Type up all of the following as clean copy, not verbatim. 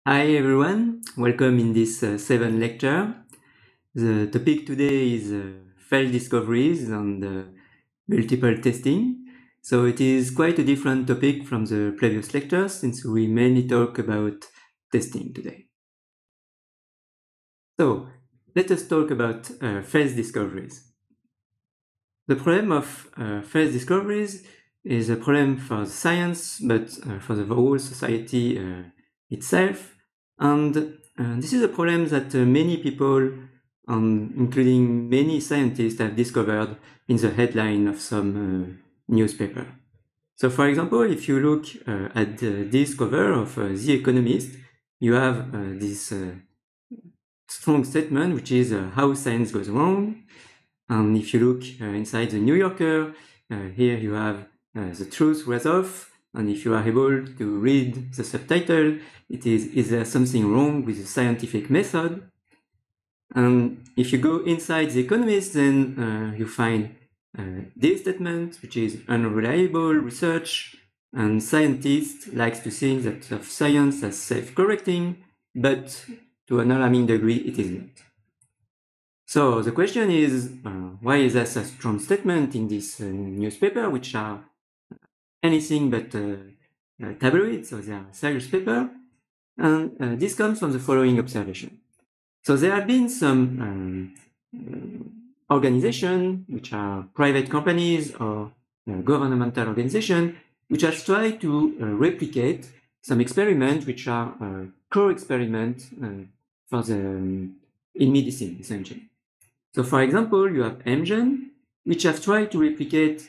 Hi everyone, welcome in this seventh lecture. The topic today is failed discoveries and multiple testing. So it is quite a different topic from the previous lectures since we mainly talk about testing today. So let us talk about failed discoveries. The problem of failed discoveries is a problem for science, but for the whole society itself. And this is a problem that many people, including many scientists, have discovered in the headline of some newspaper. So, for example, if you look at this cover of The Economist, you have this strong statement, which is how science goes wrong. And if you look inside the New Yorker, here you have the truth wears off. And if you are able to read the subtitle, it is there something wrong with the scientific method? And if you go inside The Economist, then you find this statement, which is unreliable research, and scientists like to think that of science as self-correcting, but to an alarming degree, it is not. So the question is, why is that a strong statement in this newspaper, which are anything but tabloid, so they are serious paper, and this comes from the following observation. So there have been some organizations, which are private companies or governmental organizations, which have tried to replicate some experiments which are co-experiments for the in medicine, essentially. So for example, you have Amgen, which have tried to replicate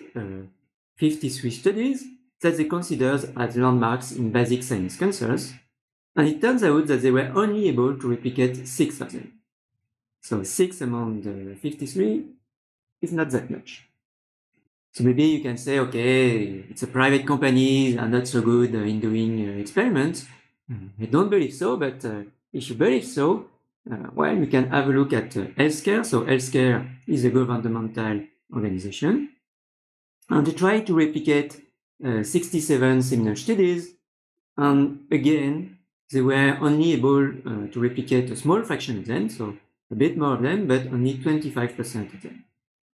53 studies that they consider as landmarks in basic science cancers, and it turns out that they were only able to replicate 6 of them. So 6 among the 53 is not that much. So maybe you can say, okay, it's a private company, are not so good in doing experiments. I don't believe so, but if you believe so, well, you can have a look at Healthcare. So Healthcare is a governmental organization. And they try to replicate 67 similar studies. And again, they were only able to replicate a small fraction of them, so a bit more of them, but only 25% of them.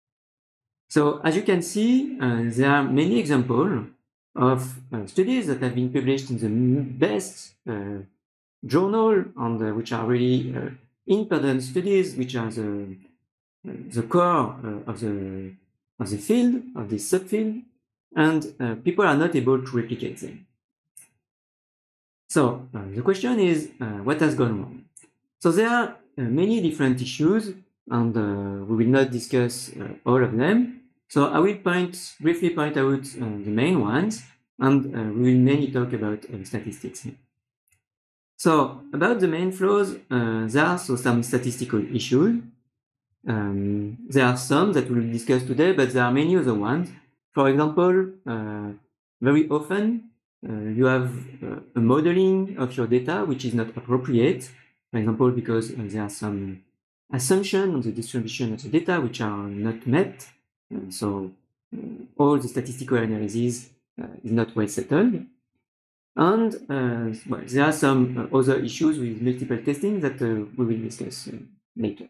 So as you can see, there are many examples of studies that have been published in the best journal, and which are really independent studies, which are the core of the field, of this subfield, and people are not able to replicate them. So the question is, what has gone wrong? So there are many different issues, and we will not discuss all of them. So I will briefly point out the main ones, and we will mainly talk about statistics here. So about the main flaws, there are some statistical issues. There are some that we will discuss today, but there are many other ones. For example, very often you have a modeling of your data which is not appropriate. For example, because there are some assumptions on the distribution of the data which are not met. So all the statistical analysis is not well settled. And well, there are some other issues with multiple testing that we will discuss later.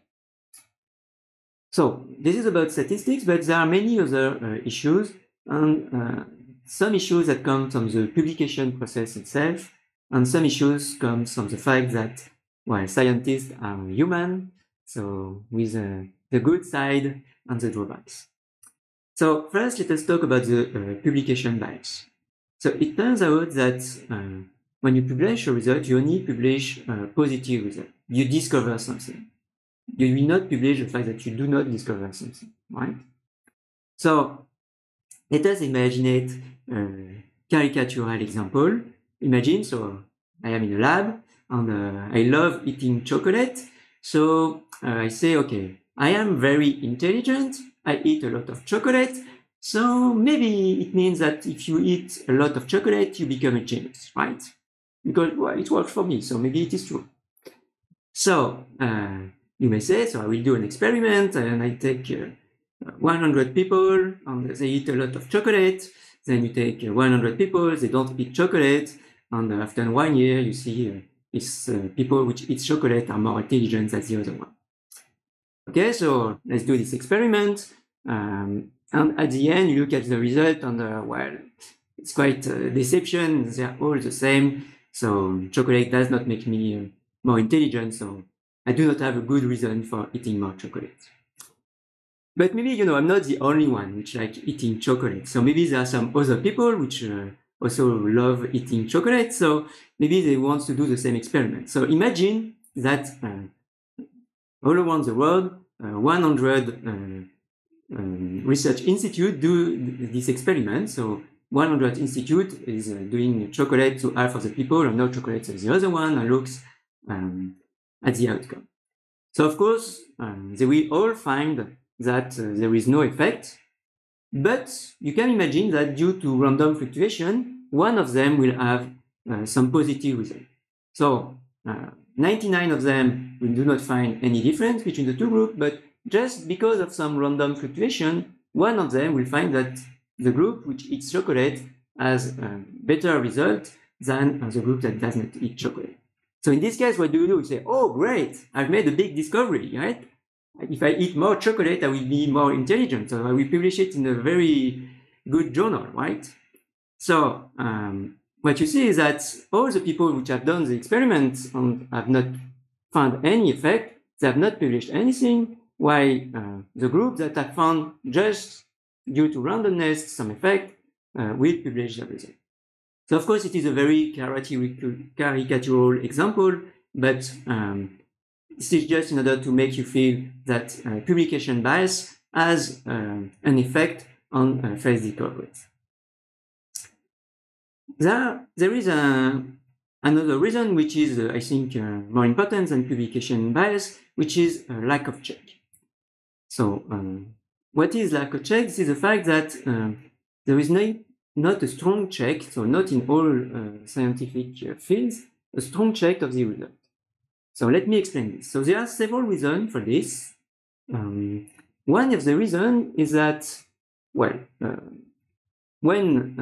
So this is about statistics, but there are many other issues, and some issues that come from the publication process itself, and some issues come from the fact that, well, scientists are human, so with the good side and the drawbacks. So first, let us talk about the publication bias. So it turns out that when you publish a result, you only publish positive result. You discover something. You will not publish the fact that you do not discover something, right? So let us imagine a caricatural example. Imagine, so I am in a lab and I love eating chocolate. So I say, okay, I am very intelligent. I eat a lot of chocolate. So maybe it means that if you eat a lot of chocolate, you become a genius, right? Because well, it works for me, so maybe it is true. So you may say, so I will do an experiment and I take 100 people and they eat a lot of chocolate. Then you take 100 people, they don't eat chocolate. And after 1 year, you see people which eat chocolate are more intelligent than the other one. Okay, so let's do this experiment. And at the end, you look at the result and, well, it's quite a deception. They're all the same. So chocolate does not make me more intelligent. So I do not have a good reason for eating more chocolate. But maybe, I'm not the only one which like eating chocolate. So maybe there are some other people which also love eating chocolate. So maybe they want to do the same experiment. So imagine that all around the world, 100 research institute do this experiment. So 100 institute is doing chocolate to half of the people and no chocolate to the other one, and looks at the outcome. So of course, they will all find that there is no effect, but you can imagine that due to random fluctuation, one of them will have some positive result. So 99 of them will do not find any difference between the two groups, but just because of some random fluctuation, one of them will find that the group which eats chocolate has a better result than the group that does not eat chocolate. So in this case, what do? You say, oh, great, I've made a big discovery, right? If I eat more chocolate, I will be more intelligent. So I will publish it in a very good journal, right? So what you see is that all the people which have done the experiments and have not found any effect, they have not published anything, while the group that have found just due to randomness some effect will publish the result. So of course it is a very caricatural example, but this is just in order to make you feel that publication bias has an effect on face discoveries. There is another reason which is, I think, more important than publication bias, which is lack of check. So what is lack of check? This is the fact that there is not a strong check, so not in all scientific fields, a strong check of the result. So let me explain this. So there are several reasons for this. One of the reasons is that, well, when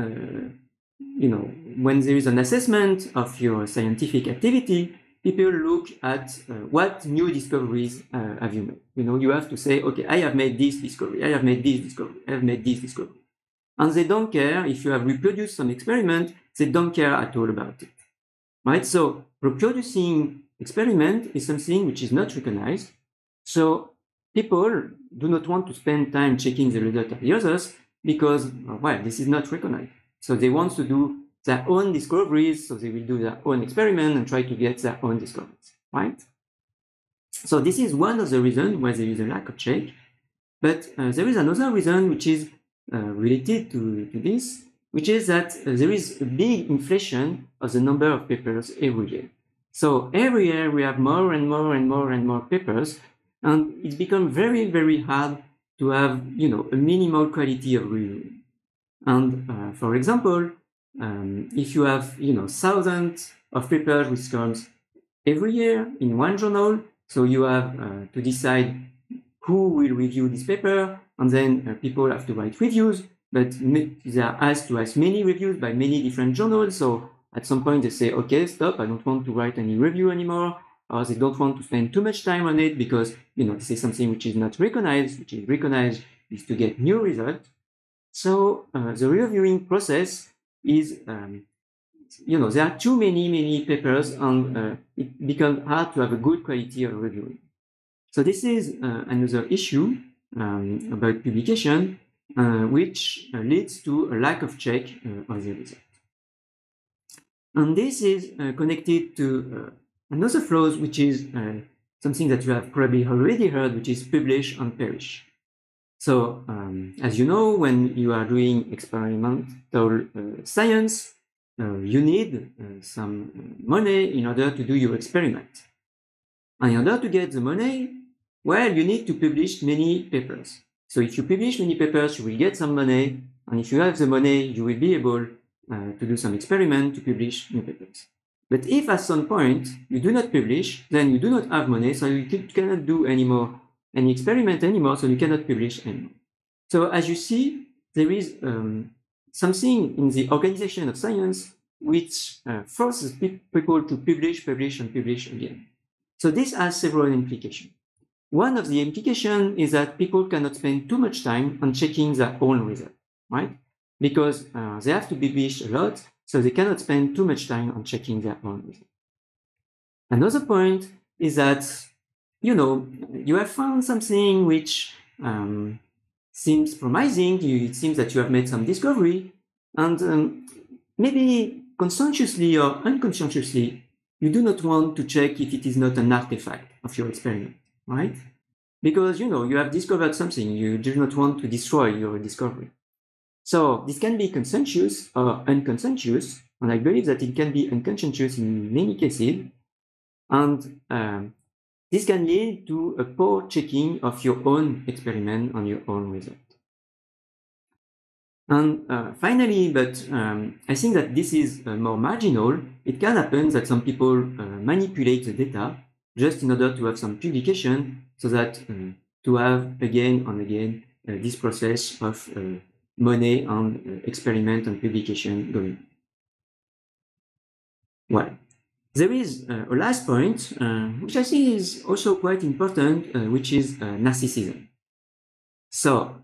there is an assessment of your scientific activity, people look at what new discoveries have you made. You have to say, okay, I have made this discovery, I have made this discovery, I have made this discovery. And they don't care if you have reproduced some experiment, they don't care at all about it, right? So reproducing experiment is something which is not recognized. So people do not want to spend time checking the result of the others because, well, this is not recognized. So they want to do their own discoveries, so they will do their own experiment and try to get their own discoveries, right? So this is one of the reasons why there is a lack of check. But there is another reason which is related to this, which is that there is a big inflation of the number of papers every year. So every year we have more and more and more and more papers, and it's become very, very hard to have, a minimal quality of review. And for example, if you have, thousands of papers which comes every year in one journal, so you have to decide who will review this paper, and then people have to write reviews, but they are asked to ask many reviews by many different journals. So at some point they say, okay, stop, I don't want to write any review anymore, or they don't want to spend too much time on it because, this is something which is not recognized, which is recognized is to get new results. So the reviewing process is, there are too many papers, and it becomes hard to have a good quality of reviewing. So this is another issue about publication, which leads to a lack of check of the result. And this is connected to another flaw, which is something that you have probably already heard, which is publish and perish. So, as you know, when you are doing experimental science, you need some money in order to do your experiment. And in order to get the money, well, you need to publish many papers. So if you publish many papers, you will get some money. And if you have the money, you will be able to do some experiment to publish new papers. But if at some point you do not publish, then you do not have money, so you cannot do any experiment anymore, so you cannot publish anymore. So as you see, there is something in the organization of science which forces people to publish, and publish again. So this has several implications. One of the implications is that people cannot spend too much time on checking their own results, right? Because they have to publish a lot, so they cannot spend too much time on checking their own results. Another point is that, you have found something which seems promising. It seems that you have made some discovery, and maybe conscientiously or unconsciously, you do not want to check if it is not an artifact of your experiment, right? Because, you have discovered something, you do not want to destroy your discovery. So this can be conscientious or unconscientious, and I believe that it can be unconscientious in many cases, and this can lead to a poor checking of your own experiment on your own result. And finally, but I think that this is more marginal, it can happen that some people manipulate the data just in order to have some publication, so that to have again and again this process of money and experiment and publication going. Well, there is a last point, which I think is also quite important, which is narcissism. So,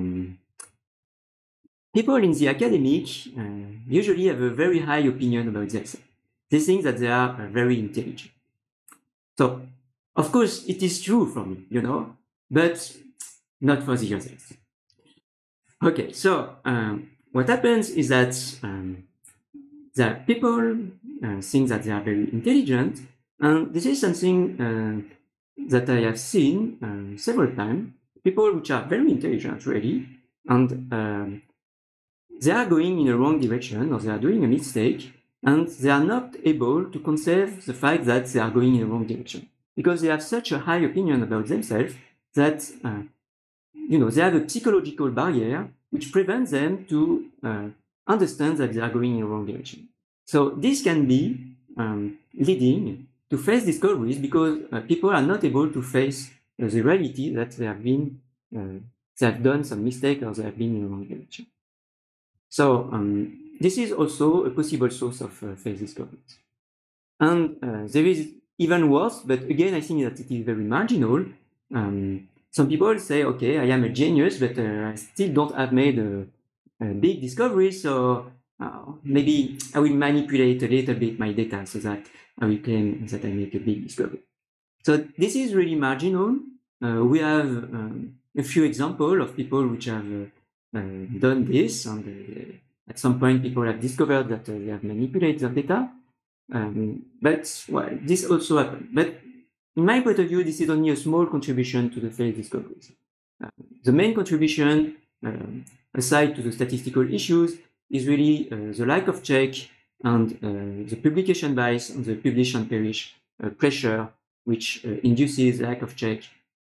people in the academic usually have a very high opinion about themselves. They think that they are very intelligent. So, of course, it is true for me, but not for the others. Okay, so what happens is that the people think that they are very intelligent, and this is something that I have seen several times. People which are very intelligent, really, and they are going in a wrong direction, or they are doing a mistake, and they are not able to conserve the fact that they are going in the wrong direction, because they have such a high opinion about themselves that they have a psychological barrier which prevents them to understand that they are going in the wrong direction. So this can be leading to false discoveries, because people are not able to face the reality that they have done some mistake, or they have been in the wrong direction. So this is also a possible source of false discoveries. And there is even worse, but again, I think that it is very marginal. Some people say, okay, I am a genius, but I still don't have made a big discovery, so maybe I will manipulate a little bit my data so that I will claim that I make a big discovery. So this is really marginal. We have a few examples of people which have done this, and at some point people have discovered that they have manipulated their data. But well, this also happened. But in my point of view, this is only a small contribution to the failed discoveries. The main contribution, aside to the statistical issues, is really the lack of check and the publication bias and the publish and perish pressure, which induces lack of check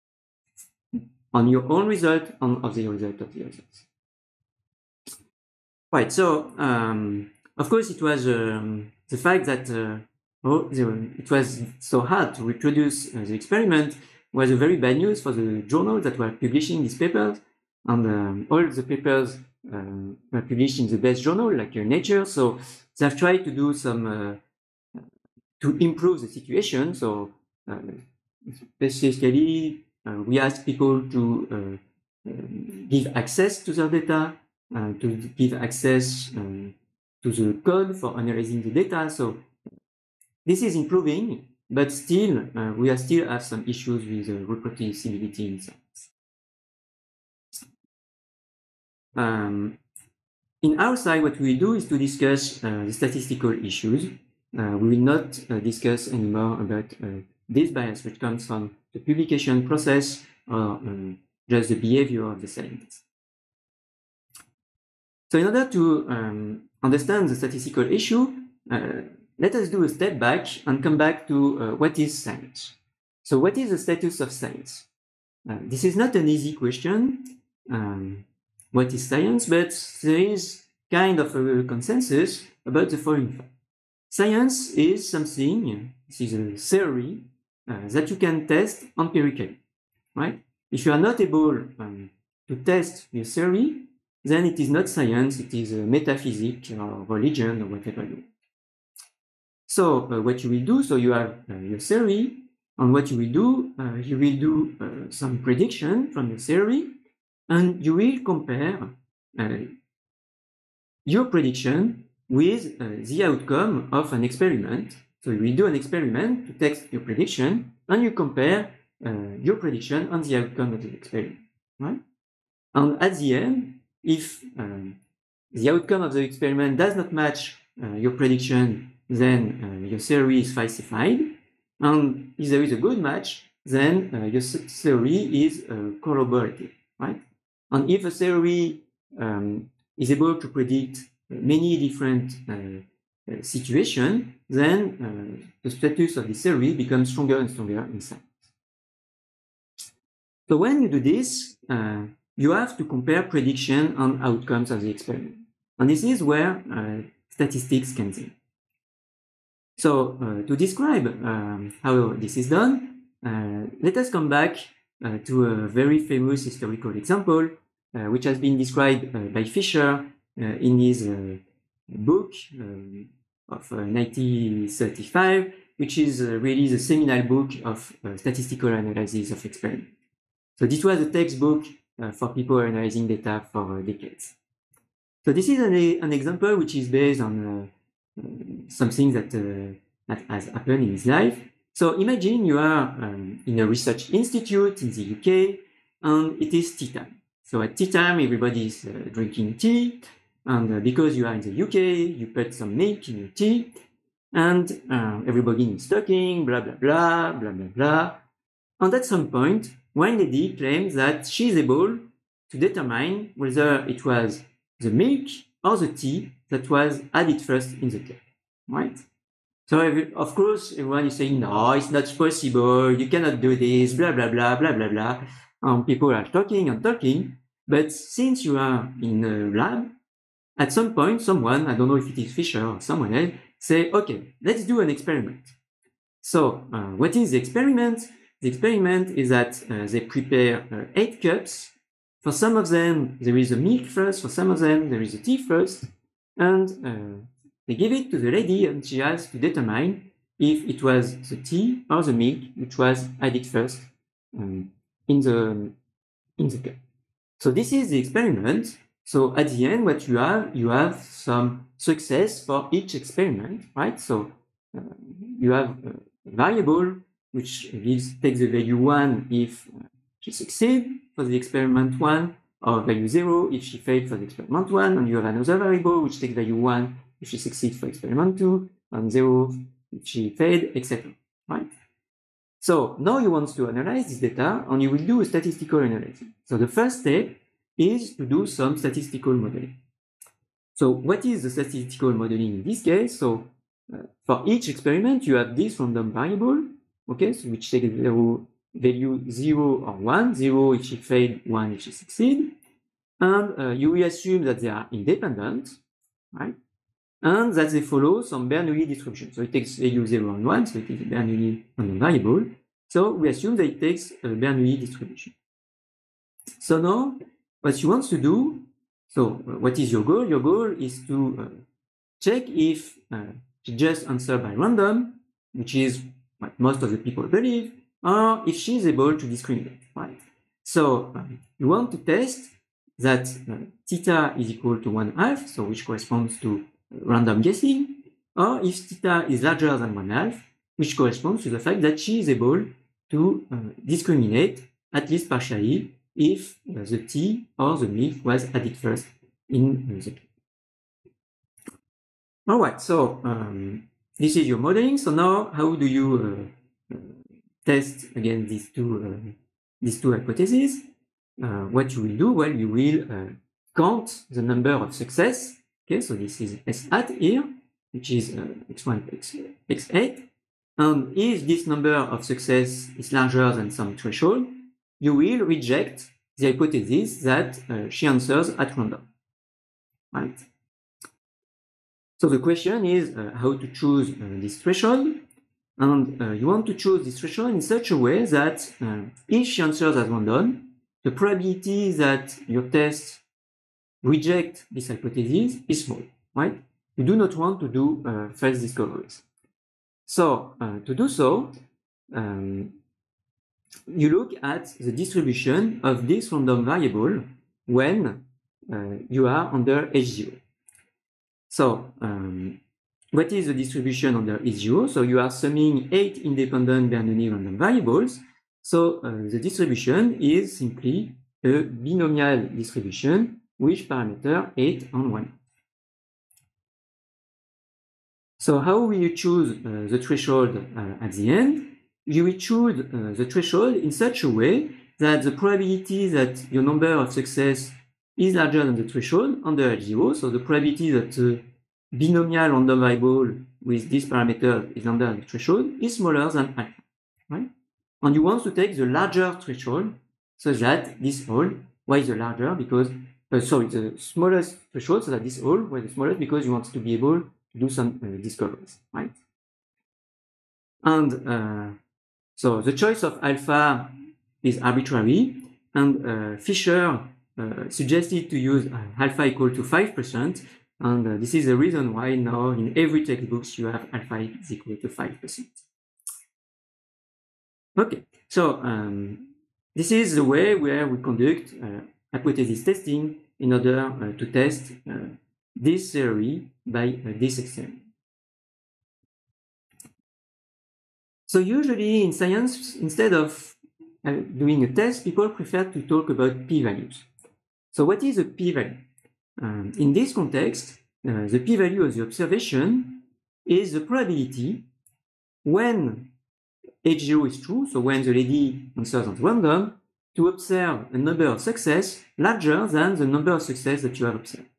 on your own result and of the result of the others. Right, so of course it was the fact that it was so hard to reproduce the experiment was a very bad news for the journals that were publishing these papers, and all the papers were published in the best journal like Nature, so they've tried to do some to improve the situation. So basically we asked people to give access to their data, to give access to the code for analyzing the data. So this is improving, but still we still have some issues with reproducibility in science. In our side, what we do is to discuss the statistical issues. We will not discuss anymore about this bias which comes from the publication process or just the behavior of the scientists. So in order to understand the statistical issue, let us do a step back and come back to what is science. So what is the status of science? This is not an easy question. What is science? But there is kind of a consensus about the following fact. Science is something, this is a theory that you can test empirically, right? If you are not able to test your theory, then it is not science, it is metaphysics or religion or whatever you want. So what you will do, so you have your theory, and what you will do some prediction from your theory, and you will compare your prediction with the outcome of an experiment. So you will do an experiment to test your prediction, and you compare your prediction and the outcome of the experiment, right? And at the end, if the outcome of the experiment does not match your prediction, then your theory is falsified. And if there is a good match, then your theory is corroborated, right? And if a theory is able to predict many different situations, then the status of the theory becomes stronger and stronger in science. So when you do this, you have to compare prediction and outcomes of the experiment. And this is where statistics comes in. So to describe how this is done, let us come back to a very famous historical example, which has been described by Fisher in his book of 1935, which is really the seminal book of statistical analysis of experiments. So this was a textbook for people analyzing data for decades. So this is an example which is based on something that has happened in his life. So imagine you are in a research institute in the UK, and it is tea time. So at tea time, everybody is drinking tea, and because you are in the UK, you put some milk in your tea, and everybody is talking, blah, blah, blah, blah, blah, blah. And at some point, one lady claims that she is able to determine whether it was the milk or the tea that was added first in the cup, right? So of course, everyone is saying, no, it's not possible, you cannot do this, blah, blah, blah, blah, blah, blah. People are talking and talking, but since you are in a lab, at some point, someone, I don't know if it is Fisher or someone else, say, okay, let's do an experiment. So what is the experiment? The experiment is that they prepare 8 cups. For some of them, there is a milk first. For some of them, there is a tea first. And they give it to the lady, and she has to determine if it was the tea or the milk which was added first in the cup. So this is the experiment. So at the end, what you have some success for each experiment, right? So you have a variable which takes the value 1 if she succeeds for the experiment 1, or value 0 if she failed for the experiment 1, and you have another variable which takes value 1 if she succeeds for experiment 2, and 0 if she failed, etc. Right? So now you want to analyze this data, and you will do a statistical analysis. So the first step is to do some statistical modeling. So what is the statistical modeling in this case? So for each experiment, you have this random variable, okay, so which takes value 0 or 1, 0 if she failed, 1 if she succeeds. And you will assume that they are independent, right? And that they follow some Bernoulli distribution. So it takes value 0 and 1, so it is a Bernoulli random variable. So we assume that it takes a Bernoulli distribution. So now, what you want to do, so what is your goal? Your goal is to check if she just answered by random, which is what most of the people believe, or if she is able to discriminate, right? So you want to test that theta is equal to 1/2, so which corresponds to random guessing, or if theta is larger than 1/2, which corresponds to the fact that she is able to discriminate, at least partially, if the tea or the milk was added first in the cup. All right, so this is your modeling. So now, how do you test again these two hypotheses? What you will do? Well, you will count the number of success. Okay, so this is S hat here, which is x1 plus x8. And if this number of success is larger than some threshold, you will reject the hypothesis that she answers at random, right? So the question is how to choose this threshold, and you want to choose this threshold in such a way that if she answers at random, the probability that your test reject this hypothesis is small, right? You do not want to do false discoveries. So to do so, you look at the distribution of this random variable when you are under H0. So what is the distribution under H0? So you are summing 8 independent Bernoulli random variables. So the distribution is simply a binomial distribution with parameter 8 and 1. So how will you choose the threshold at the end? You will choose the threshold in such a way that the probability that your number of success is larger than the threshold under H0. So the probability that the binomial random variable with this parameter is under the threshold is smaller than alpha, right? And you want to take the larger threshold such that this whole, why the larger? Because, the smallest threshold so that this whole was the smallest because you want to be able to do some discoveries, right? And so the choice of alpha is arbitrary, and Fisher suggested to use alpha equal to 5%, and this is the reason why now in every textbooks you have alpha is equal to 5%. Okay, so this is the way where we conduct hypothesis testing in order to test this theory by this experiment. So usually in science, instead of doing a test, people prefer to talk about p-values. So what is a p-value? In this context, the p-value of the observation is the probability when H0 is true, so when the lady answers at random, to observe a number of success larger than the number of success that you have observed.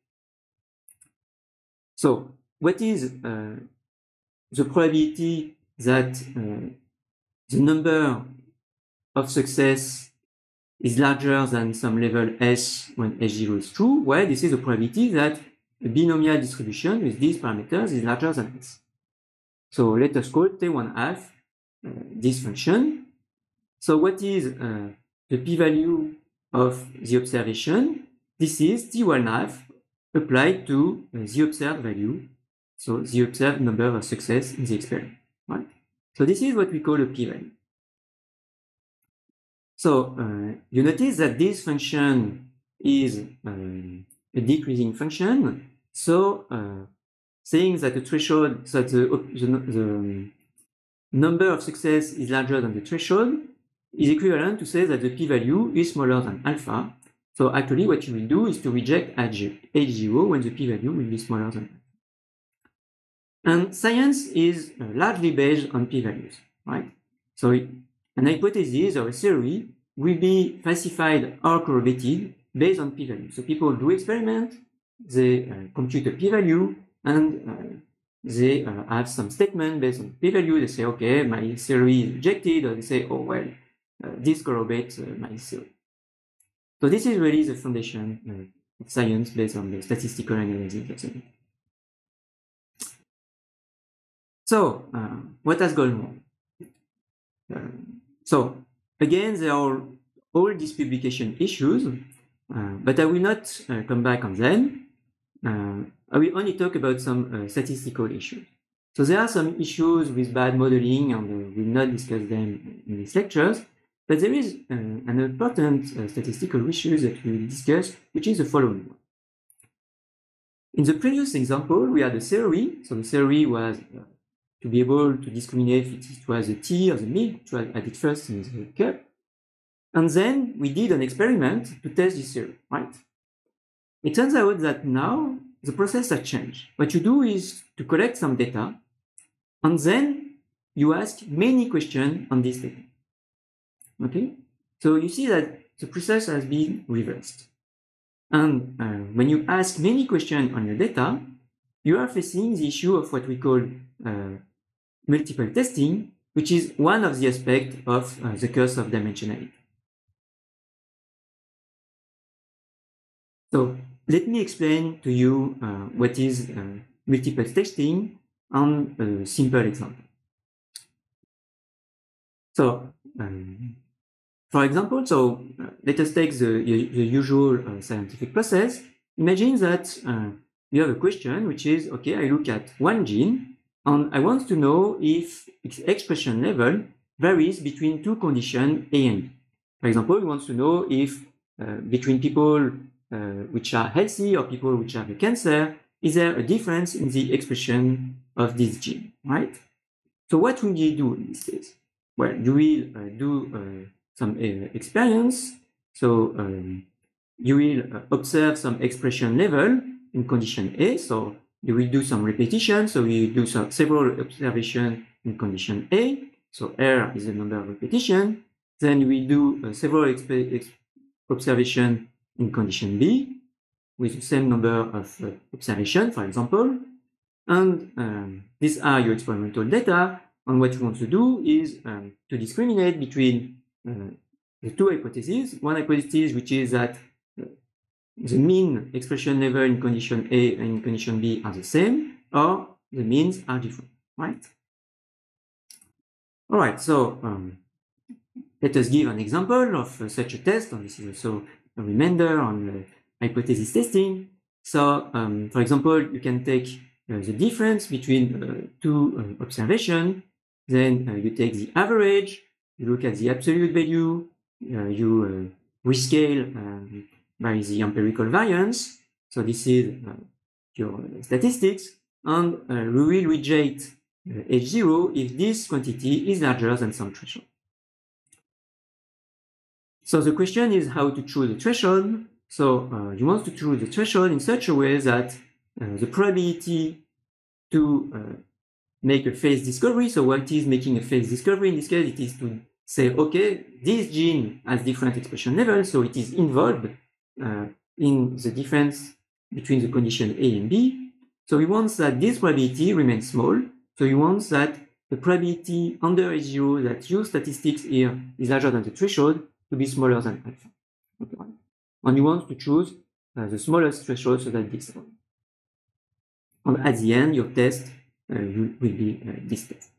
So what is the probability that the number of success is larger than some level S when H0 is true? Well, this is the probability that a binomial distribution with these parameters is larger than S. So let us call T1 this function. So what is the p-value of the observation? This is T1 applied to the observed value, so the observed number of success in the experiment, right? So this is what we call a p-value. So you notice that this function is a decreasing function. So saying that the threshold, that the number of success is larger than the threshold is equivalent to say that the p-value is smaller than alpha. So actually what you will do is to reject H0 when the p-value will be smaller than alpha. And science is largely based on p-values, right? So an hypothesis or a theory will be falsified or corroborated based on p-value. So people do experiment, they compute a p-value, and they have some statement based on p-value. They say, okay, my theory is rejected, or they say, oh, well, this corroborates my theory. So this is really the foundation of science based on the statistical analysis of science. So what has gone wrong? So again, there are all these publication issues, but I will not come back on them. I will only talk about some statistical issues. So there are some issues with bad modeling, and we will not discuss them in these lectures, but there is an important statistical issue that we will discuss, which is the following one. In the previous example, we had a theory. So the theory was to be able to discriminate if it was the tea or the milk, which was added first in the cup. And then we did an experiment to test this theory, right? It turns out that now the process has changed. What you do is to collect some data, and then you ask many questions on this data. Okay? So you see that the process has been reversed. And when you ask many questions on your data, you are facing the issue of what we call multiple testing, which is one of the aspects of the curse of dimensionality. So let me explain to you what is multiple testing on a simple example. So for example, let us take the usual scientific process. Imagine that you have a question which is, okay, I look at one gene And I want to know if its expression level varies between two conditions A and B. For example, we want to know if between people which are healthy or people which have a cancer, is there a difference in the expression of this gene, right? So what will you do in this case? Well, you will do some experience. So you will observe some expression level in condition A. So you will do some repetition. So we do several observations in condition A. So R is the number of repetition. Then we do several observations in condition B with the same number of observations, for example. And these are your experimental data. And what you want to do is to discriminate between the two hypotheses. One hypothesis, which is that the mean expression level in condition A and in condition B are the same, or the means are different, right? All right, so let us give an example of such a test, and this is also a reminder on hypothesis testing. So, for example, you can take the difference between two observations, then you take the average, you look at the absolute value, you rescale by the empirical variance. So this is your statistics, and we will reject H0 if this quantity is larger than some threshold. So the question is how to choose a threshold. So you want to choose the threshold in such a way that the probability to make a phase discovery, so what is making a phase discovery in this case, it is to say, okay, this gene has different expression levels, so it is involved in the difference between the condition A and B. So we want that this probability remains small. So you want that the probability under H0 that your statistics here is larger than the threshold to be smaller than alpha. Okay. And you want to choose the smallest threshold so that this one. And at the end, your test will be this test.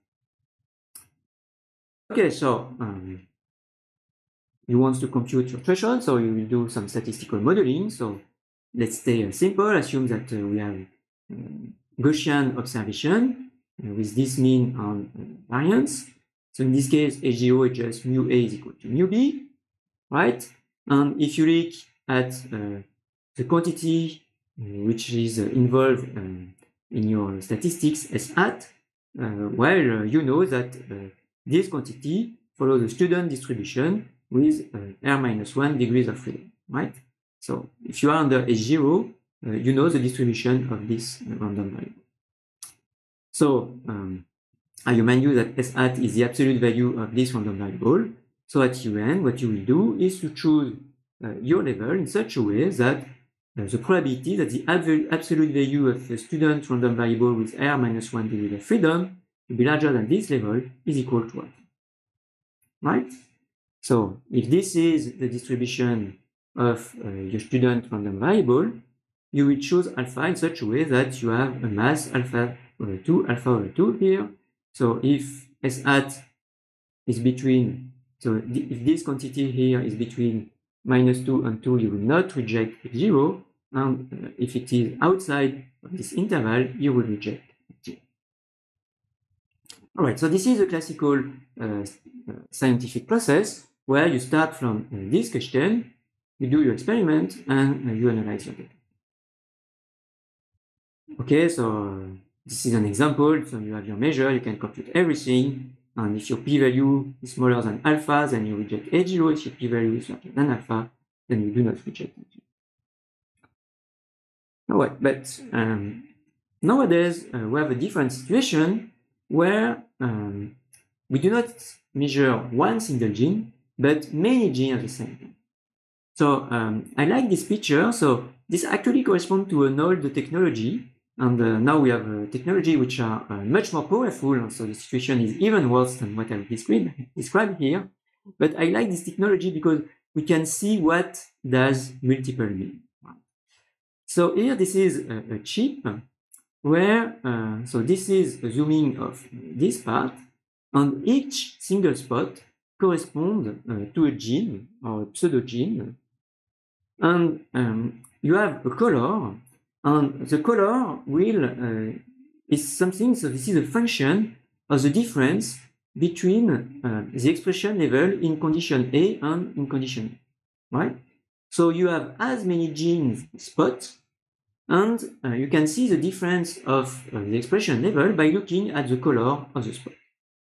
Okay, so you want to compute your threshold, so you will do some statistical modeling. So let's stay simple, assume that we have Gaussian observation with this mean and variance. So in this case, H0 is just mu A is equal to mu B, right? And if you look at the quantity which is involved in your statistics S hat, well, you know that this quantity follows the student distribution with R-1 degrees of freedom, right? So if you are under H0, you know the distribution of this random variable. So I remind you that S hat is the absolute value of this random variable. So at UN, what you will do is to choose your level in such a way that the probability that the absolute value of the student random variable with R-1 degree of freedom will be larger than this level is equal to alpha, right? So if this is the distribution of your student random variable, you will choose alpha in such a way that you have a mass alpha over 2 here. So if S hat is between, so if this quantity here is between -2 and 2, you will not reject H0, and if it is outside of this interval, you will reject H0. All right, so this is a classical scientific process where you start from this question, you do your experiment, and you analyze your data. Okay, so this is an example. So you have your measure, you can compute everything. And if your p-value is smaller than alpha, then you reject H0. If your p-value is larger than alpha, then you do not reject H0. All right, but nowadays we have a different situation where we do not measure one single gene, but many genes at the same time. So I like this picture. So this actually corresponds to an old technology. And now we have technology which are much more powerful, and so the situation is even worse than what I've described here. But I like this technology because we can see what does multiple mean. So here this is a chip where, so this is a zooming of this part, and each single spot corresponds to a gene or a pseudogene. And you have a color, and the color will is something, so this is a function of the difference between the expression level in condition A and in condition B, right? So you have as many genes spots, and you can see the difference of the expression level by looking at the color of the spot.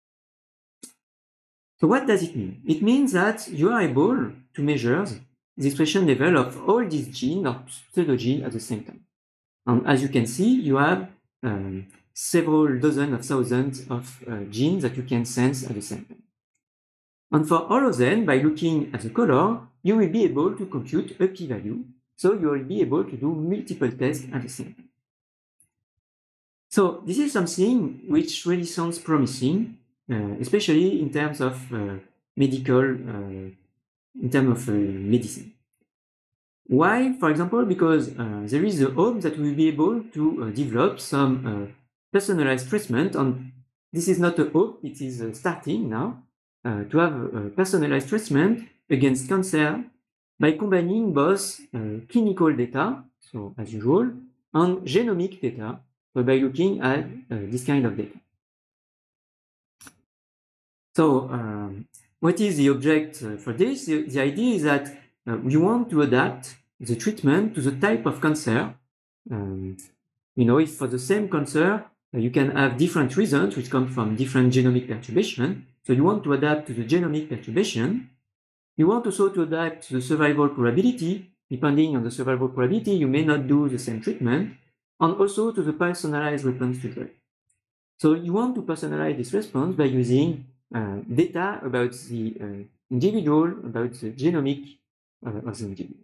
So what does it mean? It means that you are able to measure the expression level of all these genes or pseudogenes at the same time. And as you can see, you have several dozen of thousands of genes that you can sense at the same time. And for all of them, by looking at the color, you will be able to compute a p-value. So you will be able to do multiple tests at the same time. So this is something which really sounds promising, especially in terms of medical, in terms of medicine. Why? For example, because there is a hope that we will be able to develop some personalized treatment, and this is not a hope, it is starting now, to have personalized treatment against cancer by combining both clinical data, so as usual, and genomic data, so by looking at this kind of data. So what is the object for this? The idea is that we want to adapt the treatment to the type of cancer. You know, if for the same cancer, you can have different reasons which come from different genomic perturbation. So you want to adapt to the genomic perturbation. You want also to adapt to the survival probability. Depending on the survival probability, you may not do the same treatment, and also to the personalized response to drug. So you want to personalize this response by using data about the individual, about the genomic of the individual.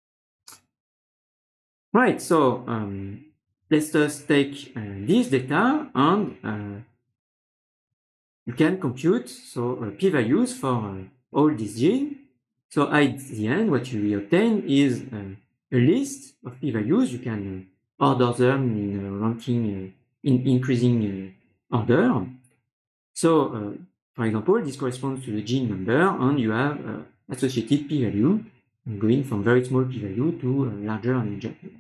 Right, so let's just take this data and you can compute p-values for all these genes. So at the end, what you will obtain is a list of p-values. You can order them in ranking, in increasing order. So, for example, this corresponds to the gene number, and you have associated p-value going from very small p-value to larger and larger p-value.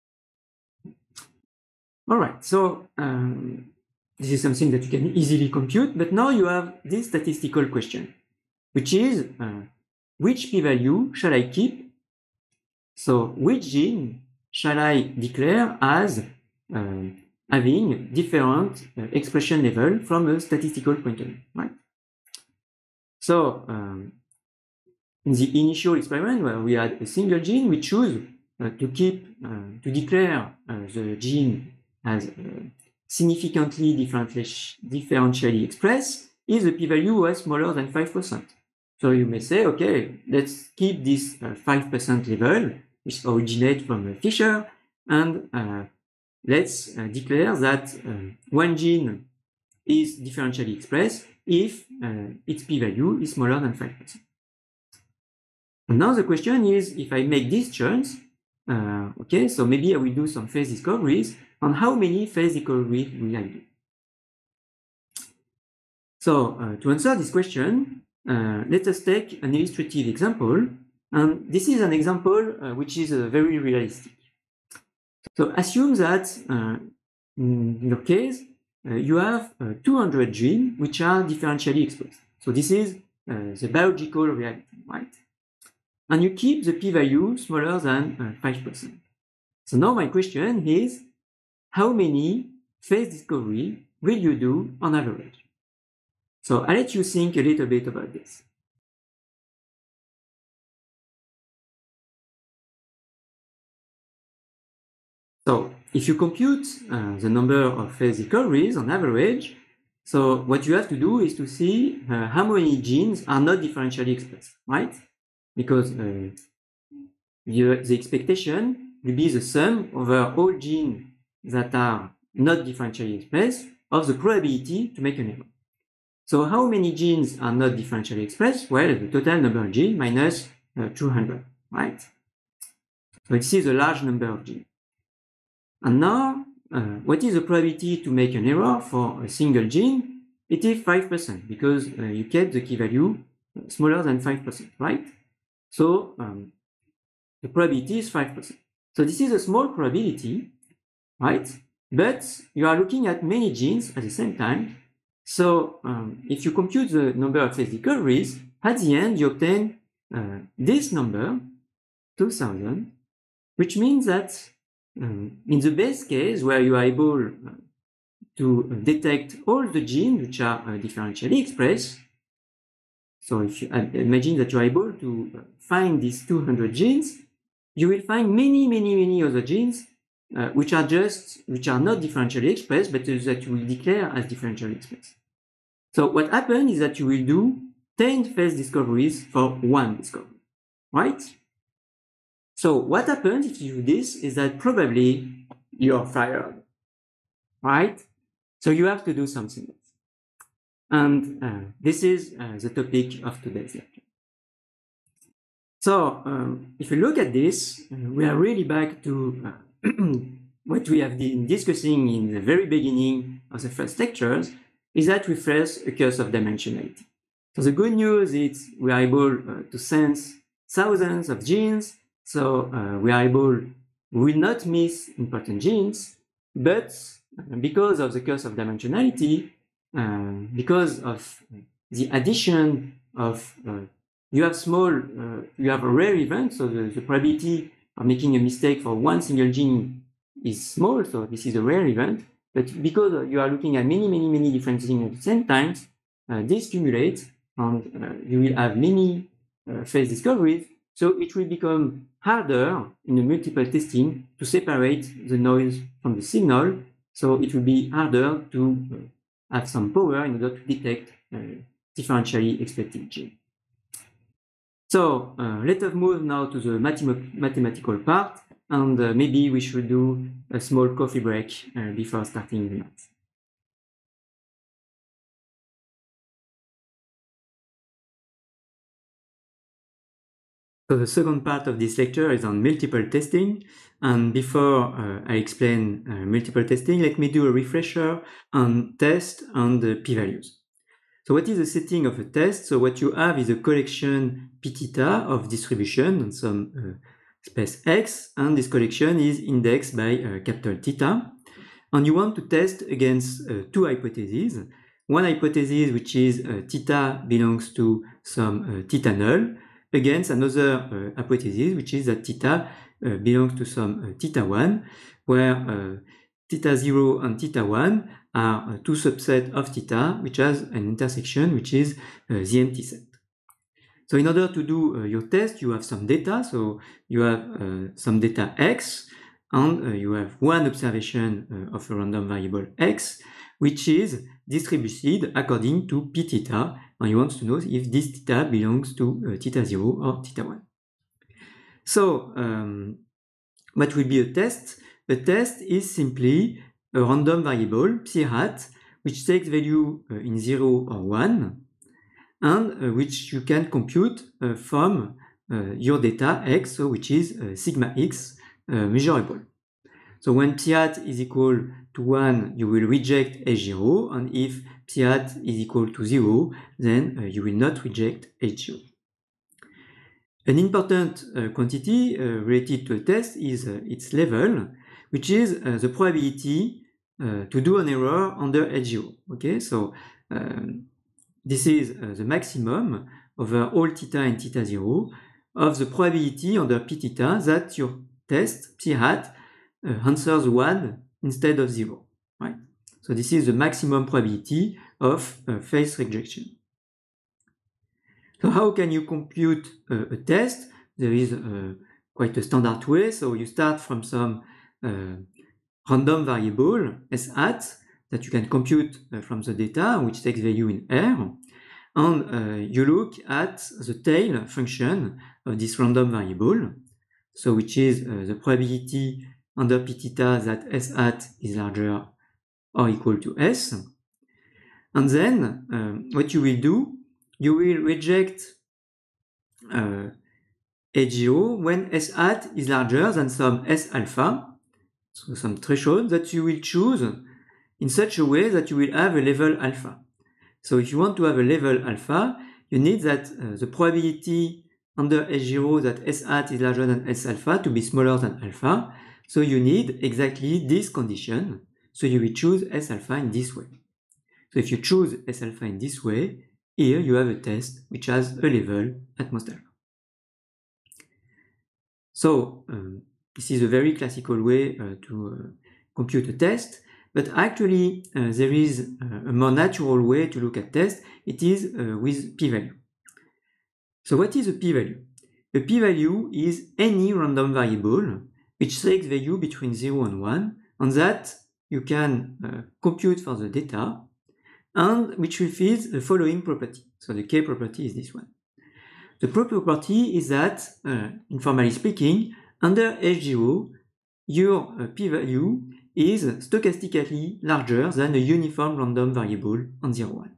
All right, so this is something that you can easily compute, but now you have this statistical question, which is which p-value shall I keep? So which gene shall I declare as having different expression level from a statistical point of view, right? So in the initial experiment where we had a single gene, we choose to declare the gene as significantly differentially expressed if the p-value was smaller than 5%. So you may say, okay, let's keep this 5% level, which originates from Fisher, and let's declare that one gene is differentially expressed if its p-value is smaller than 5%. And now the question is, if I make this choice, okay, so maybe I will do some phase discoveries, and how many phase discoveries will I do? So to answer this question, let us take an illustrative example, and this is an example which is very realistic. So assume that in your case, you have 200 genes which are differentially expressed. So this is the biological reality, right? And you keep the p-value smaller than 5%. So now my question is, how many phase discovery will you do on average? So I'll let you think a little bit about this. So if you compute the number of phase discoveries on average, so what you have to do is to see how many genes are not differentially expressed, right? Because the expectation will be the sum over all genes that are not differentially expressed of the probability to make an error. So how many genes are not differentially expressed? Well, the total number of genes minus 200, right? So this is a large number of genes. And now, what is the probability to make an error for a single gene? It is 5% because you kept the p-value smaller than 5%, right? So the probability is 5%. So this is a small probability, right? but you are looking at many genes at the same time. So if you compute the number of phase discoveries, at the end you obtain this number, 2000, which means that in the base case where you are able to detect all the genes which are differentially expressed, so if you imagine that you are able to find these 200 genes, you will find many other genes which are not differentially expressed, but that you will declare as differentially expressed. So what happens is that you will do 10 phase discoveries for one discovery, right? So what happens if you do this is that probably you're fired, right? So you have to do something else. And this is the topic of today's lecture. So if you look at this, we are really back to what we have been discussing in the very beginning of the first lectures, is that we face a curse of dimensionality. So the good news is we are able to sense thousands of genes, so we will not miss important genes, but because of the curse of dimensionality, because of the addition of you have a rare event, so the probability of making a mistake for one single gene is small, so this is a rare event. But because you are looking at many different genes at the same time, this cumulates, and you will have many phase discoveries. So it will become harder in the multiple testing to separate the noise from the signal. So it will be harder to have some power in order to detect differentially expected genes. So let us move now to the mathematical part, and maybe we should do a small coffee break before starting the math. So the second part of this lecture is on multiple testing, and before I explain multiple testing, let me do a refresher on test and the p-values. So what is the setting of a test? So what you have is a collection p theta of distribution on some space X, and this collection is indexed by capital theta. And you want to test against two hypotheses. One hypothesis, which is theta belongs to some theta null, against another hypothesis, which is that theta belongs to some theta 1, where theta 0 and theta 1 are two subsets of theta, which has an intersection, which is the empty set. So in order to do your test, you have some data. So you have some data x, and you have one observation of a random variable x, which is distributed according to p theta, and you want to know if this theta belongs to theta 0 or theta 1. So what will be a test? A test is simply a random variable, psi hat, which takes value in 0 or 1, and which you can compute from your data x, so which is sigma x measurable. So when psi hat is equal to 1, you will reject H0, and if psi hat is equal to 0, then you will not reject H0. An important quantity related to a test is its level, which is the probability to do an error under H0. Okay, so this is the maximum over all theta and theta 0 of the probability under p theta that your test, psi hat, answers 1 instead of 0, right? So this is the maximum probability of phase rejection. So how can you compute a test? There is quite a standard way. So you start from some random variable s hat that you can compute from the data, which takes value in R, and you look at the tail function of this random variable, so which is the probability under p theta that s hat is larger or equal to s. And then what you will do, you will reject H0 when s hat is larger than some s alpha, so some threshold that you will choose in such a way that you will have a level alpha. So if you want to have a level alpha, you need that the probability under H0 that s hat is larger than s alpha to be smaller than alpha. So you need exactly this condition, so you will choose S alpha in this way. So if you choose S alpha in this way, here you have a test which has a level at most alpha. So this is a very classical way to compute a test, but actually there is a more natural way to look at tests. It is with p-value. So what is a p-value? A p-value is any random variable which takes value between 0 and 1, and that you can compute for the data, and which fulfills the following property. So the k property is this one. The property is that, informally speaking, under H0, your p-value is stochastically larger than a uniform random variable on 0, 1.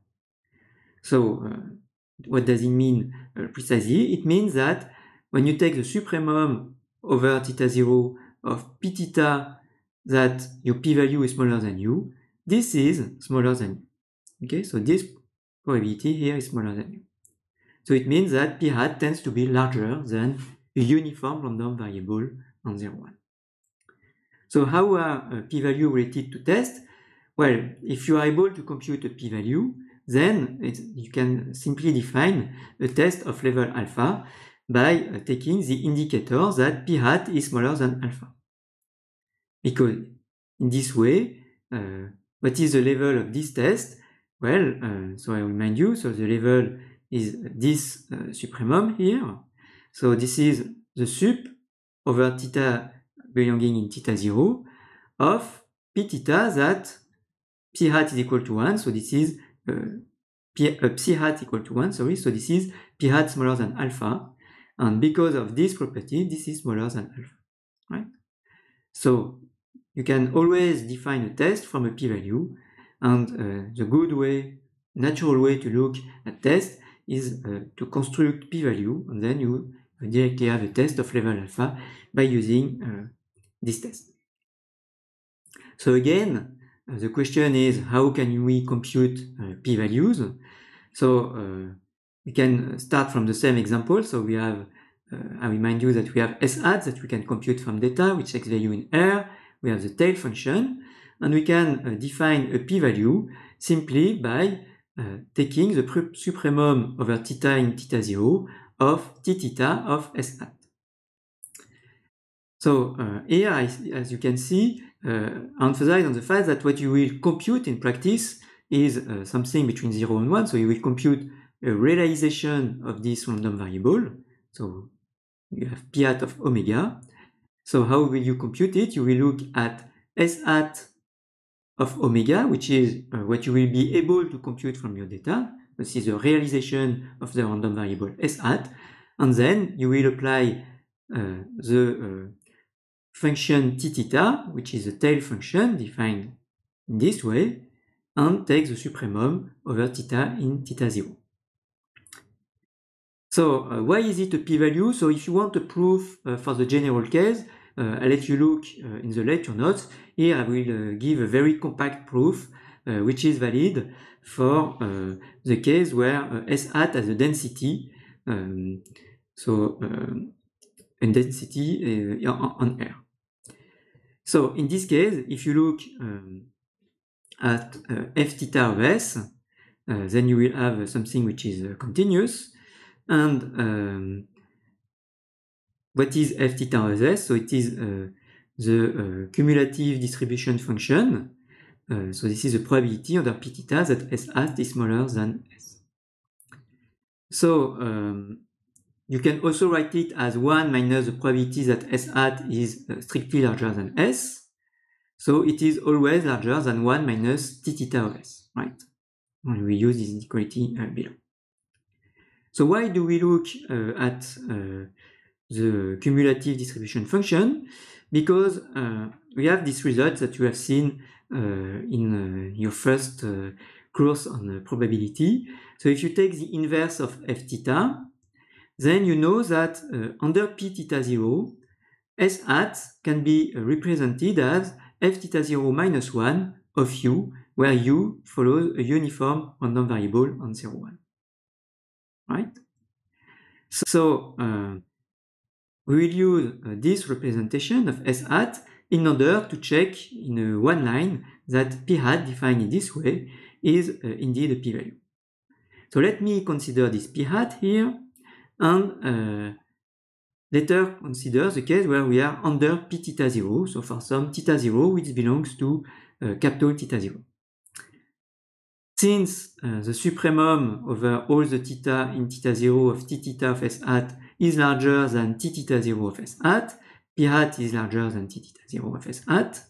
So what does it mean precisely? It means that when you take the supremum over theta 0 of p theta, that your p-value is smaller than u, this is smaller than u. Okay, so this probability here is smaller than u. So it means that p hat tends to be larger than a uniform random variable on 0, 1. So how are p-value related to test? Well, if you are able to compute a p-value, then you can simply define a test of level alpha by taking the indicator that p hat is smaller than alpha. Because in this way, what is the level of this test? Well, so I remind you, so the level is this supremum here. So this is the sup over theta belonging in theta 0 of p theta that p hat is equal to 1. So this is psi hat equal to 1, sorry. So this is p hat smaller than alpha. And because of this property, this is smaller than alpha, right? So you can always define a test from a p-value, and the good way, natural way to look at test is to construct p-value, and then you directly have a test of level alpha by using this test. So again, the question is, how can we compute p-values? So we can start from the same example. So we have, I remind you that we have S hat that we can compute from data, which takes value in R. We have the tail function, and we can define a p-value simply by taking the supremum over theta in theta 0 of t theta of S hat. So here, as you can see, emphasize on the fact that what you will compute in practice is something between 0 and 1. So you will compute a realization of this random variable. So you have p hat of omega. So how will you compute it? You will look at S hat of omega, which is what you will be able to compute from your data. This is a realization of the random variable S hat. And then you will apply the function t theta, which is a tail function defined in this way, and take the supremum over theta in theta 0. So why is it a p-value? So if you want a proof for the general case, I'll let you look in the lecture notes. Here I will give a very compact proof which is valid for the case where S hat has a density, and density on R. So in this case, if you look at f theta of S, then you will have something which is continuous. And what is f theta of S? So it is the cumulative distribution function. So this is the probability under p theta that S hat is smaller than S. So you can also write it as 1 minus the probability that S hat is strictly larger than S. So it is always larger than 1 minus t theta of S, right? And we use this inequality below. So why do we look at the cumulative distribution function? Because we have this result that you have seen in your first course on probability. So if you take the inverse of f theta, then you know that under p theta 0, S hat can be represented as f theta 0 minus 1 of u, where u follows a uniform random variable on 0, 1. Right? So we will use this representation of S hat in order to check in one line that p hat defined in this way is indeed a p-value. So let me consider this p hat here, and later consider the case where we are under p theta 0, so for some theta 0 which belongs to capital theta 0. Since the supremum over all the theta in theta 0 of t theta of s hat is larger than t theta 0 of s hat, p hat is larger than t theta 0 of s hat,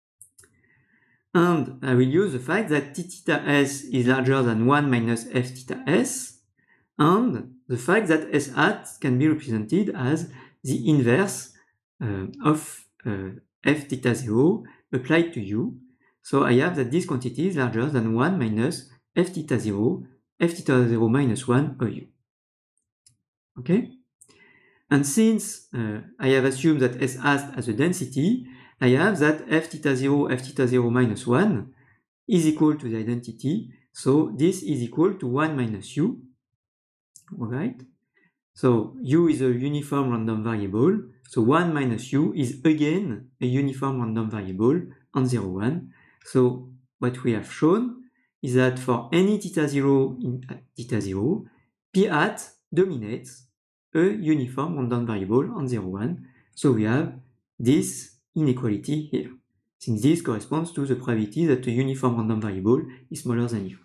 and I will use the fact that t theta s is larger than 1 minus f theta s, and the fact that s hat can be represented as the inverse of f theta 0 applied to u. So I have that this quantity is larger than 1 minus f theta 0 minus 1 of u. Okay? And since I have assumed that S hat has a density, I have that f theta 0 minus 1 is equal to the identity. So this is equal to 1 minus u. Alright? So u is a uniform random variable. So 1 minus u is again a uniform random variable on 0, 1. So what we have shown is that for any theta 0 in theta 0, p hat dominates a uniform random variable on 0, 1. So we have this inequality here, since this corresponds to the probability that a uniform random variable is smaller than u.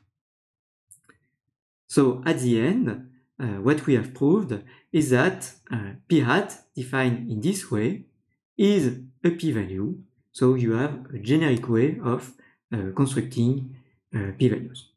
So at the end, what we have proved is that p hat defined in this way is a p-value. So you have a generic way of constructing p-values.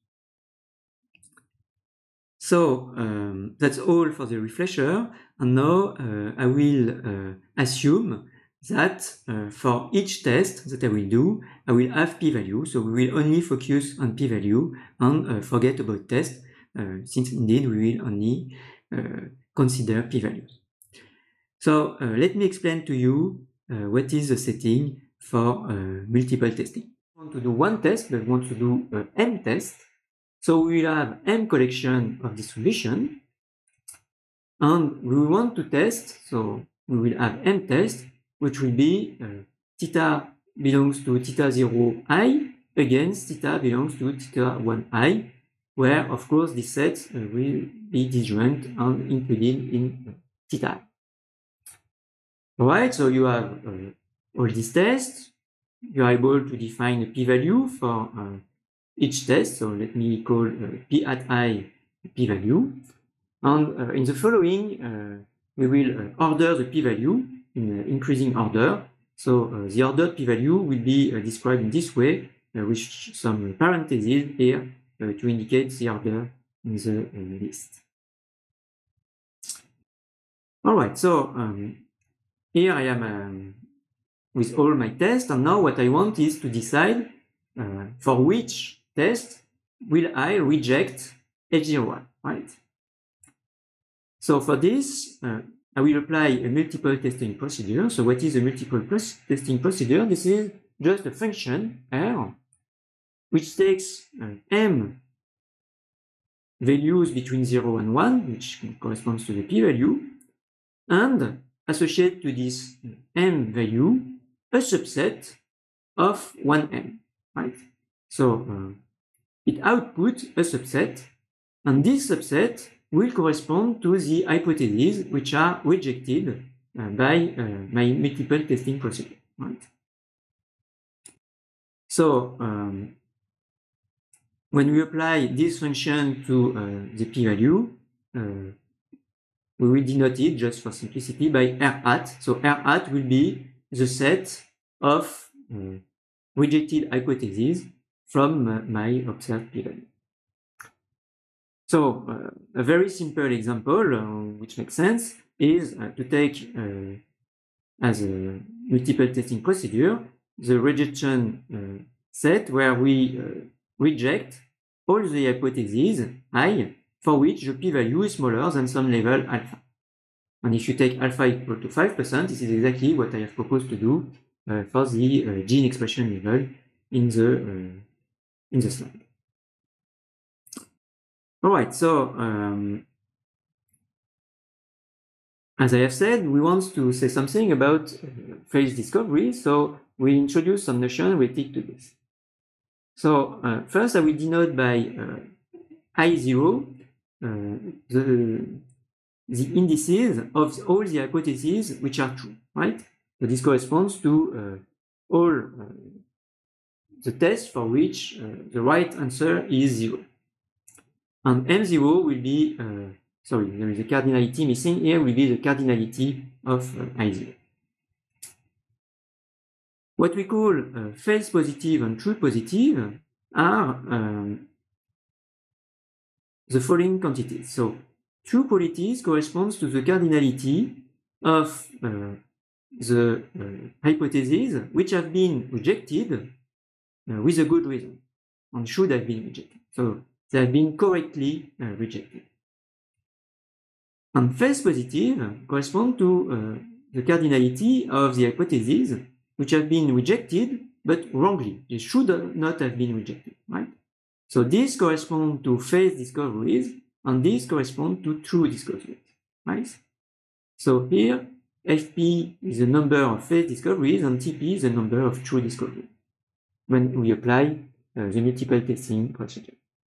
So that's all for the refresher, and now I will assume that for each test that I will do, I will have p-value, so we will only focus on p-value and forget about test, since indeed we will only consider p-values. So let me explain to you what is the setting for multiple testing. We want to do one test, but we want to do m tests. So we will have m collection of distribution, and we want to test, so we will have m test, which will be theta belongs to theta 0 I against theta belongs to theta 1 I, where of course this set will be disjoint and included in theta. Alright, so you have all these tests. You are able to define a p-value for each test, so let me call p at I p-value, and in the following we will order the p-value in increasing order. So the ordered p-value will be described in this way, with some parentheses here to indicate the order in the list. Alright, so here I am with all my tests, and now what I want is to decide for which test will I reject H01, right? So for this, I will apply a multiple testing procedure. So what is a multiple testing procedure? This is just a function R, which takes m values between 0 and 1, which corresponds to the p-value, and associate to this m value a subset of 1m, right? So it outputs a subset, and this subset will correspond to the hypotheses which are rejected by my multiple testing procedure, right? So when we apply this function to the p-value, we will denote it, just for simplicity, by R hat. So R hat will be the set of rejected hypotheses from my observed p-value. So a very simple example, which makes sense, is to take as a multiple testing procedure the rejection set where we reject all the hypotheses I for which the p-value is smaller than some level alpha. And if you take alpha equal to 5%, this is exactly what I have proposed to do for the gene expression level in the slide. Alright, so as I have said, we want to say something about phase discovery, so we introduce some notion related to this. So first I will denote by I0 the indices of all the hypotheses which are true, right? So this corresponds to all the tests for which the right answer is 0. And M0 will be, sorry, there is a cardinality missing here, will be the cardinality of I0. What we call false positive and true positive are the following quantities. So true quantities corresponds to the cardinality of the hypotheses which have been rejected with a good reason and should have been rejected. So they have been correctly rejected. And false positive correspond to the cardinality of the hypotheses which have been rejected but wrongly. They should not have been rejected, right? So these correspond to false discoveries and these correspond to true discoveries, right? So here, FP is the number of false discoveries and TP is the number of true discoveries when we apply the multiple testing procedure.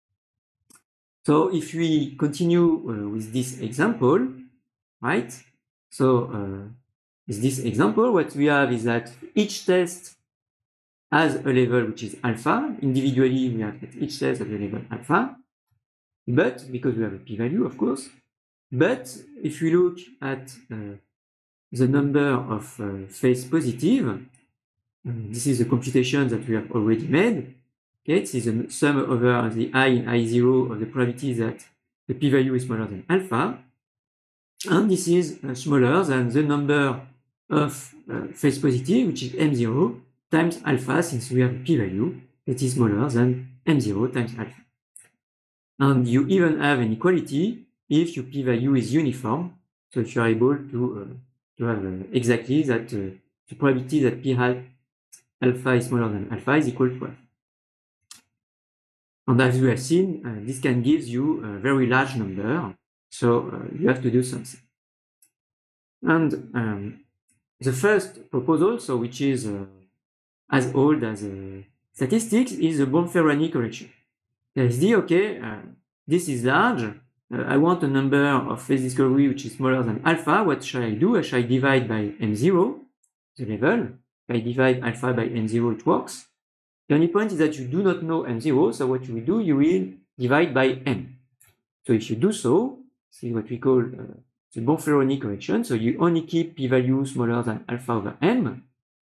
So if we continue with this example, right? So with this example, what we have is that each test has a level which is alpha. Individually, we have that each test has a level alpha, but because we have a p-value, of course. But if we look at the number of false positive, this is a computation that we have already made. Okay, this is the sum over the I in I0 of the probability that the p-value is smaller than alpha. And this is smaller than the number of false positive, which is M0, times alpha, since we have a p-value that is smaller than M0 times alpha. And you even have an equality if your p-value is uniform. So if you are able to have exactly that the probability that p hat alpha is smaller than alpha is equal to alpha. And as we have seen, this can give you a very large number, so you have to do something. And the first proposal, so which is as old as statistics, is the Bonferroni correction. Let's see, okay, this is large. I want a number of false discovery which is smaller than alpha. What shall I do? I shall divide by M0, the level. If I divide alpha by M0, it works. The only point is that you do not know M0, so what you will do, you will divide by M. So if you do so, this is what we call the Bonferroni correction. So you only keep p-value smaller than alpha over M.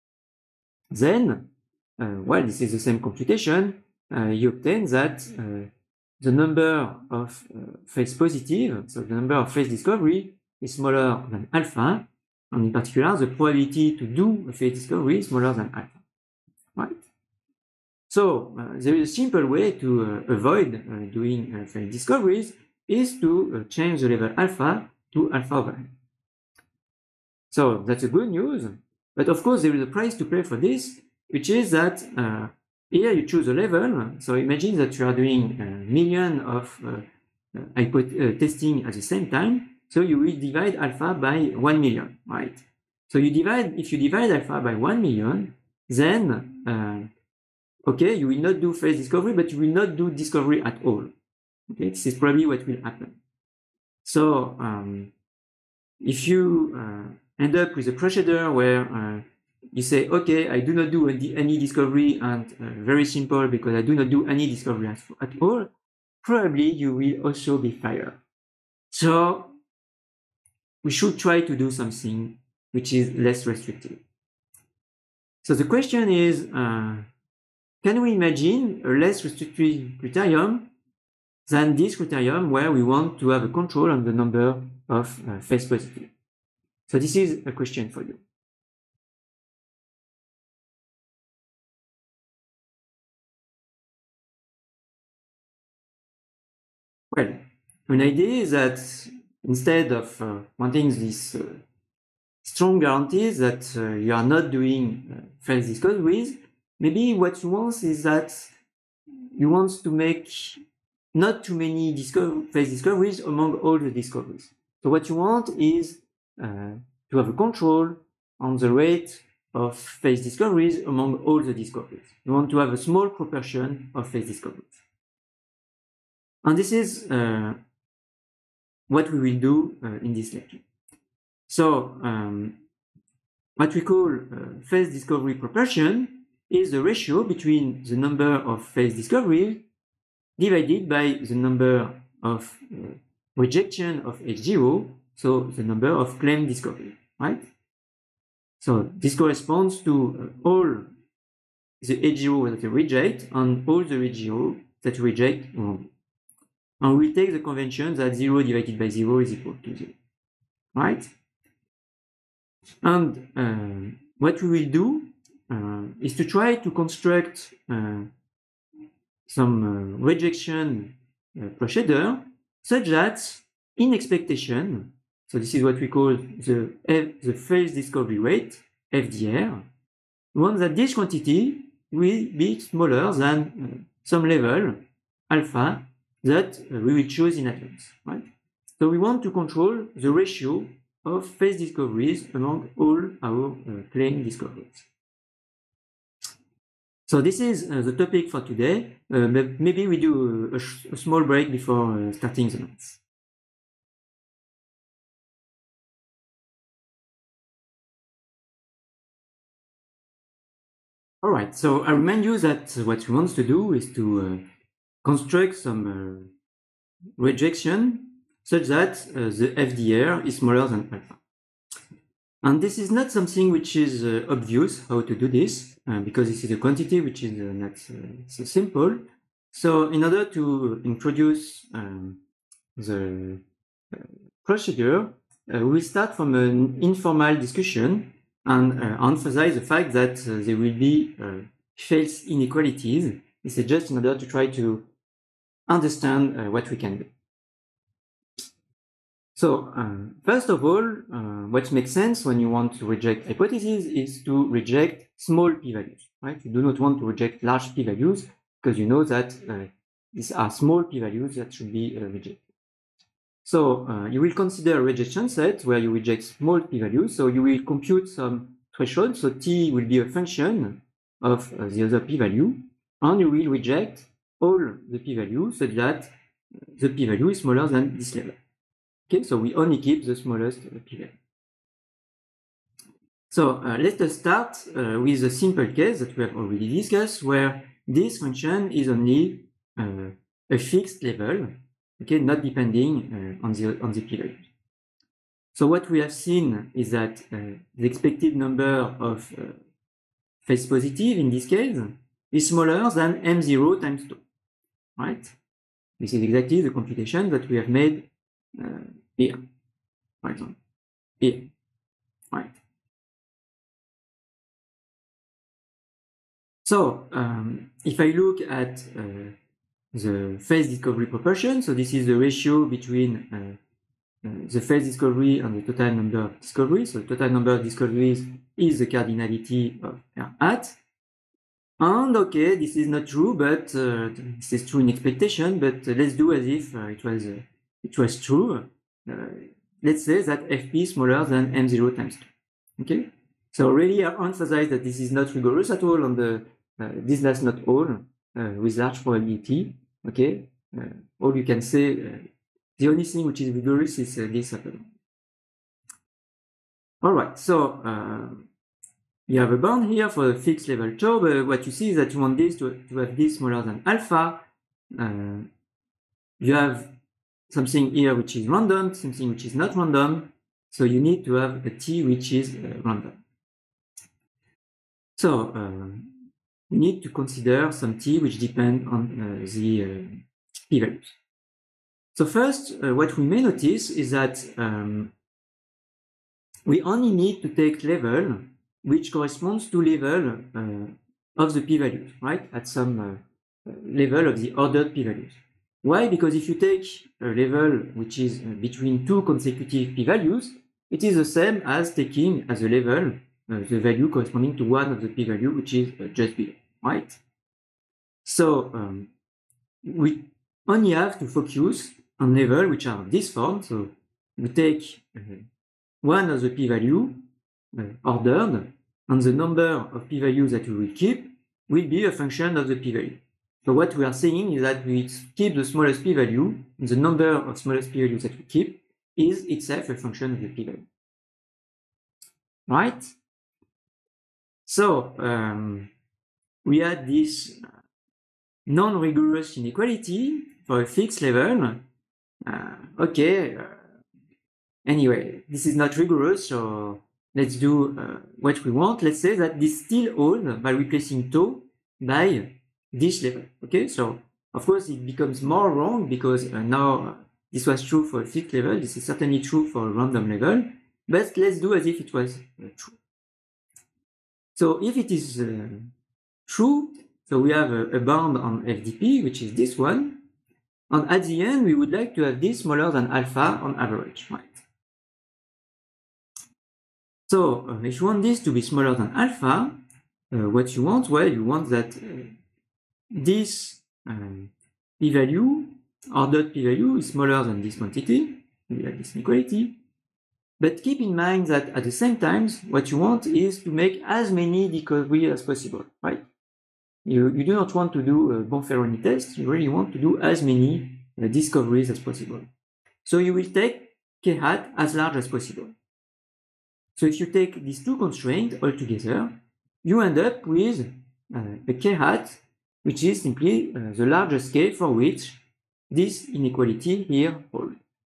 Then, well, this is the same computation. You obtain that the number of false positive, so the number of false discovery, is smaller than alpha, and in particular, the probability to do a false discovery is smaller than alpha, right? So there is a simple way to avoid doing false discoveries is to change the level alpha to alpha over n. So that's a good news, but of course there is a price to pay for this, which is that here you choose a level. So imagine that you are doing a million of testing at the same time. So you will divide alpha by 1 million, right? So if you divide alpha by 1 million, then okay, you will not do false discovery, but you will not do discovery at all. Okay, this is probably what will happen. So if you end up with a procedure where you say, okay, I do not do any discovery, and very simple, because I do not do any discovery at all, probably you will also be fired. So we should try to do something which is less restrictive. So the question is, can we imagine a less restrictive criterion than this criterion where we want to have a control on the number of false positives? So this is a question for you. Well, an idea is that instead of wanting this strong guarantees that you are not doing false discoveries, maybe what you want is that you want to make not too many false discoveries among all the discoveries. So what you want is to have a control on the rate of phase discoveries among all the discoveries. We want to have a small proportion of phase discoveries. And this is what we will do in this lecture. So what we call phase discovery proportion is the ratio between the number of phase discoveries divided by the number of rejection of H0, so the number of claimed discovery, right? So this corresponds to all the H0 that we reject and all the H0 that we reject wrongly. And we take the convention that 0 divided by 0 is equal to 0, right? And what we will do is to try to construct some rejection procedure such that in expectation, so this is what we call the phase discovery rate, FDR, we want that this quantity will be smaller than some level, alpha, that we will choose in advance, right? So we want to control the ratio of phase discoveries among all our claimed discoveries. So this is the topic for today. Maybe we do a small break before starting the maths. All right, so I remind you that what we want to do is to construct some rejection such that the FDR is smaller than alpha. And this is not something which is obvious how to do this, because this is a quantity which is not so simple. So in order to introduce the procedure, we will start from an informal discussion and emphasize the fact that there will be phase inequalities. This is just in order to try to understand what we can do. So first of all, what makes sense when you want to reject hypotheses is to reject small p-values, right? You do not want to reject large p-values because you know that these are small p-values that should be rejected. So you will consider a rejection set where you reject small p-values. So you will compute some threshold. So t will be a function of the other p-value, and you will reject all the p-values such that the p-value is smaller than this level. Okay, so we only keep the smallest p-value. So let us start with a simple case that we have already discussed, where this function is only a fixed level, okay, not depending on the p-value. So what we have seen is that the expected number of phase positive in this case is smaller than m0 times 2, right? This is exactly the computation that we have made here, for example, here, right? So if I look at the phase discovery proportion, so this is the ratio between the phase discovery and the total number of discoveries. So the total number of discoveries is the cardinality of R hat. And okay, this is not true, but this is true in expectation, but let's do as if it was true. Let's say that FP is smaller than M0 times 2. Okay? So really I emphasize that this is not rigorous at all on the this lasts not all with large probability. Okay? All you can say, the only thing which is rigorous is this apple. All right, so you have a bound here for a fixed level tau, but what you see is that you want this to have this smaller than alpha. You have something here which is random, something which is not random, so you need to have a t which is random. So we need to consider some t which depend on the p-values. So first, what we may notice is that we only need to take level which corresponds to level of the p-values, right? At some level of the ordered p-values. Why? Because if you take a level which is between two consecutive p-values, it is the same as taking as a level the value corresponding to one of the p-value which is just below, right? So we only have to focus on level which are of this form. So we take one of the p-value ordered and the number of p-values that we will keep will be a function of the p-value. So what we are saying is that we keep the smallest p-value, and the number of smallest p-values that we keep is itself a function of the p-value. Right? So we had this non-rigorous inequality for a fixed level. Anyway, this is not rigorous, so let's do what we want. Let's say that this still holds by replacing tau by this level. Okay, so of course it becomes more wrong because now this was true for a fixed level. This is certainly true for a random level, but let's do as if it was true. So if it is true, so we have a bound on FDP, which is this one, and at the end we would like to have this smaller than alpha on average, right? So if you want this to be smaller than alpha, what you want? Well, you want that this p-value, r dot p-value, is smaller than this quantity. We have this inequality. But keep in mind that at the same time, what you want is to make as many discoveries as possible, right? You do not want to do a Bonferroni test. You really want to do as many discoveries as possible. So you will take k hat as large as possible. So if you take these two constraints all together, you end up with a k hat, which is simply the largest k for which this inequality here holds.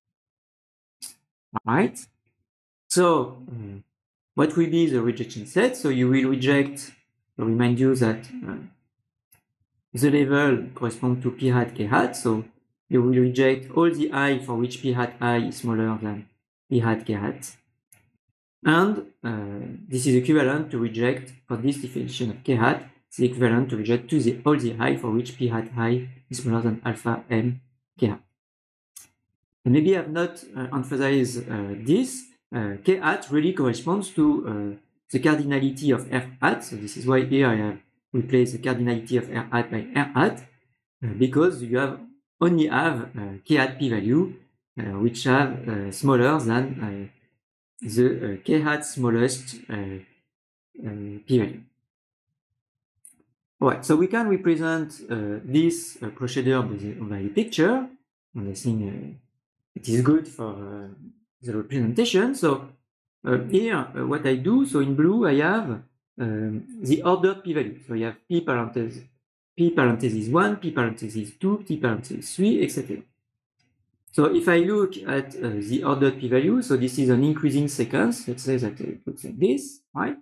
Right? So what will be the rejection set? So you will reject, I'll remind you that the level corresponds to p hat k hat. So you will reject all the I for which p hat I is smaller than p hat k hat. And this is equivalent to reject, for this definition of k hat, it's equivalent to reject all the I for which p hat I is smaller than alpha m k hat. And maybe I have not emphasized this. K hat really corresponds to the cardinality of R hat. So this is why here I have replaced the cardinality of R hat by R hat, because you only have K hat p-value, which have smaller than the K hat smallest p-value. Alright, so we can represent this procedure by a picture, and I think it is good for the representation. So here, what I do, so in blue, I have the ordered p-value. So you have p parenthesis 1, p parenthesis 2, p parenthesis 3, etc. So if I look at the ordered p-value, so this is an increasing sequence. Let's say that it looks like this, right?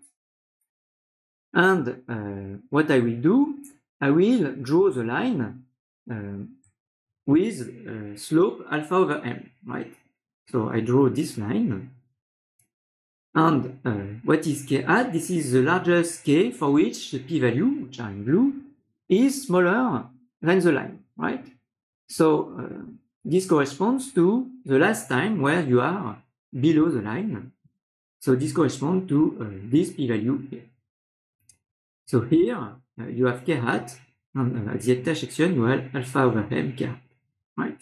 And what I will do, I will draw the line with slope alpha over m, right? So I draw this line. And what is k hat? This is the largest k for which the p-value, which are in blue, is smaller than the line, right? So this corresponds to the last time where you are below the line. So this corresponds to this p-value here. So here you have k hat, and at the intersection you have alpha over m k hat, right?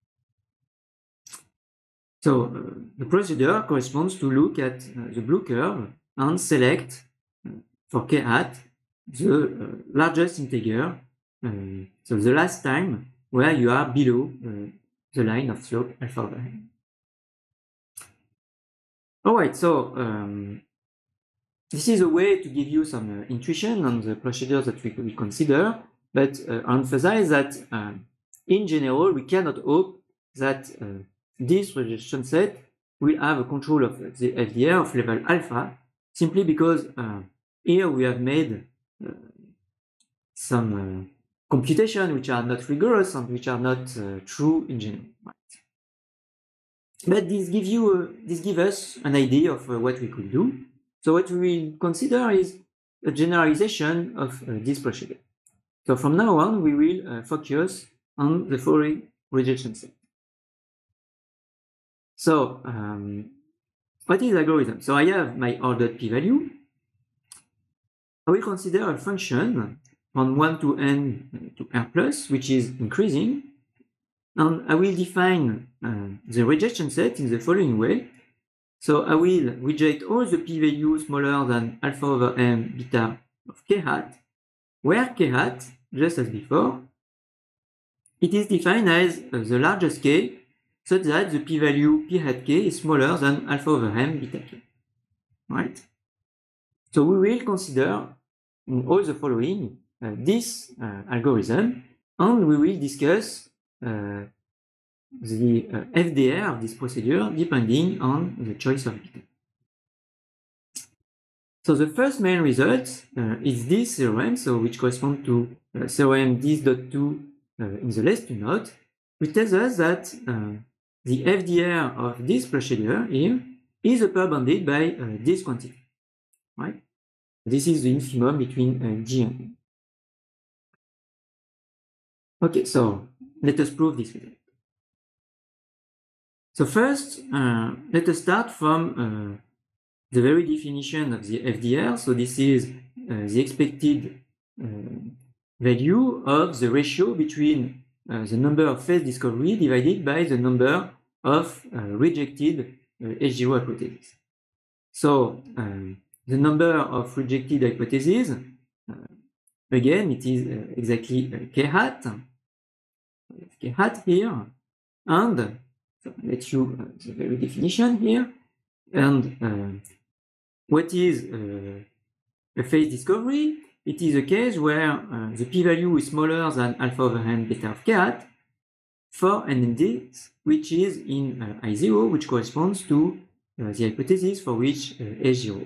So the procedure corresponds to look at the blue curve and select for k hat the largest integer, so the last time where you are below the line of slope alpha over m. Alright, so this is a way to give you some intuition on the procedures that we will consider, but I emphasize that in general we cannot hope that this rejection set will have a control of the FDR of level alpha, simply because here we have made some computation which are not rigorous and which are not true in general. Right? But this gives us an idea of what we could do. So what we will consider is a generalization of this procedure. So from now on, we will focus on the following rejection set. So what is algorithm? So I have my ordered p-value. I will consider a function from 1 to n to r plus, which is increasing. And I will define the rejection set in the following way. So I will reject all the p-values smaller than alpha over m beta of k hat, where k hat, just as before, it is defined as the largest k such that the p-value p hat k is smaller than alpha over m beta k. Right? So we will consider in all the following this algorithm, and we will discuss the FDR of this procedure depending on the choice of beta. So the first main result is this theorem, so which corresponds to theorem this.2 in the last two note, which tells us that the FDR of this procedure here is upper bounded by this quantity, right? This is the infimum between G and M. Okay, so let us prove this result. So first, let us start from the very definition of the FDR. So this is the expected value of the ratio between the number of phase discovery divided by the number of rejected H0 hypotheses. So the number of rejected hypotheses, again, it is exactly k hat. K hat here, and so I'll let you the very definition here. And what is a phase discovery? It is a case where the p-value is smaller than alpha over n beta of k hat for an index which is in I0, which corresponds to the hypothesis for which H0.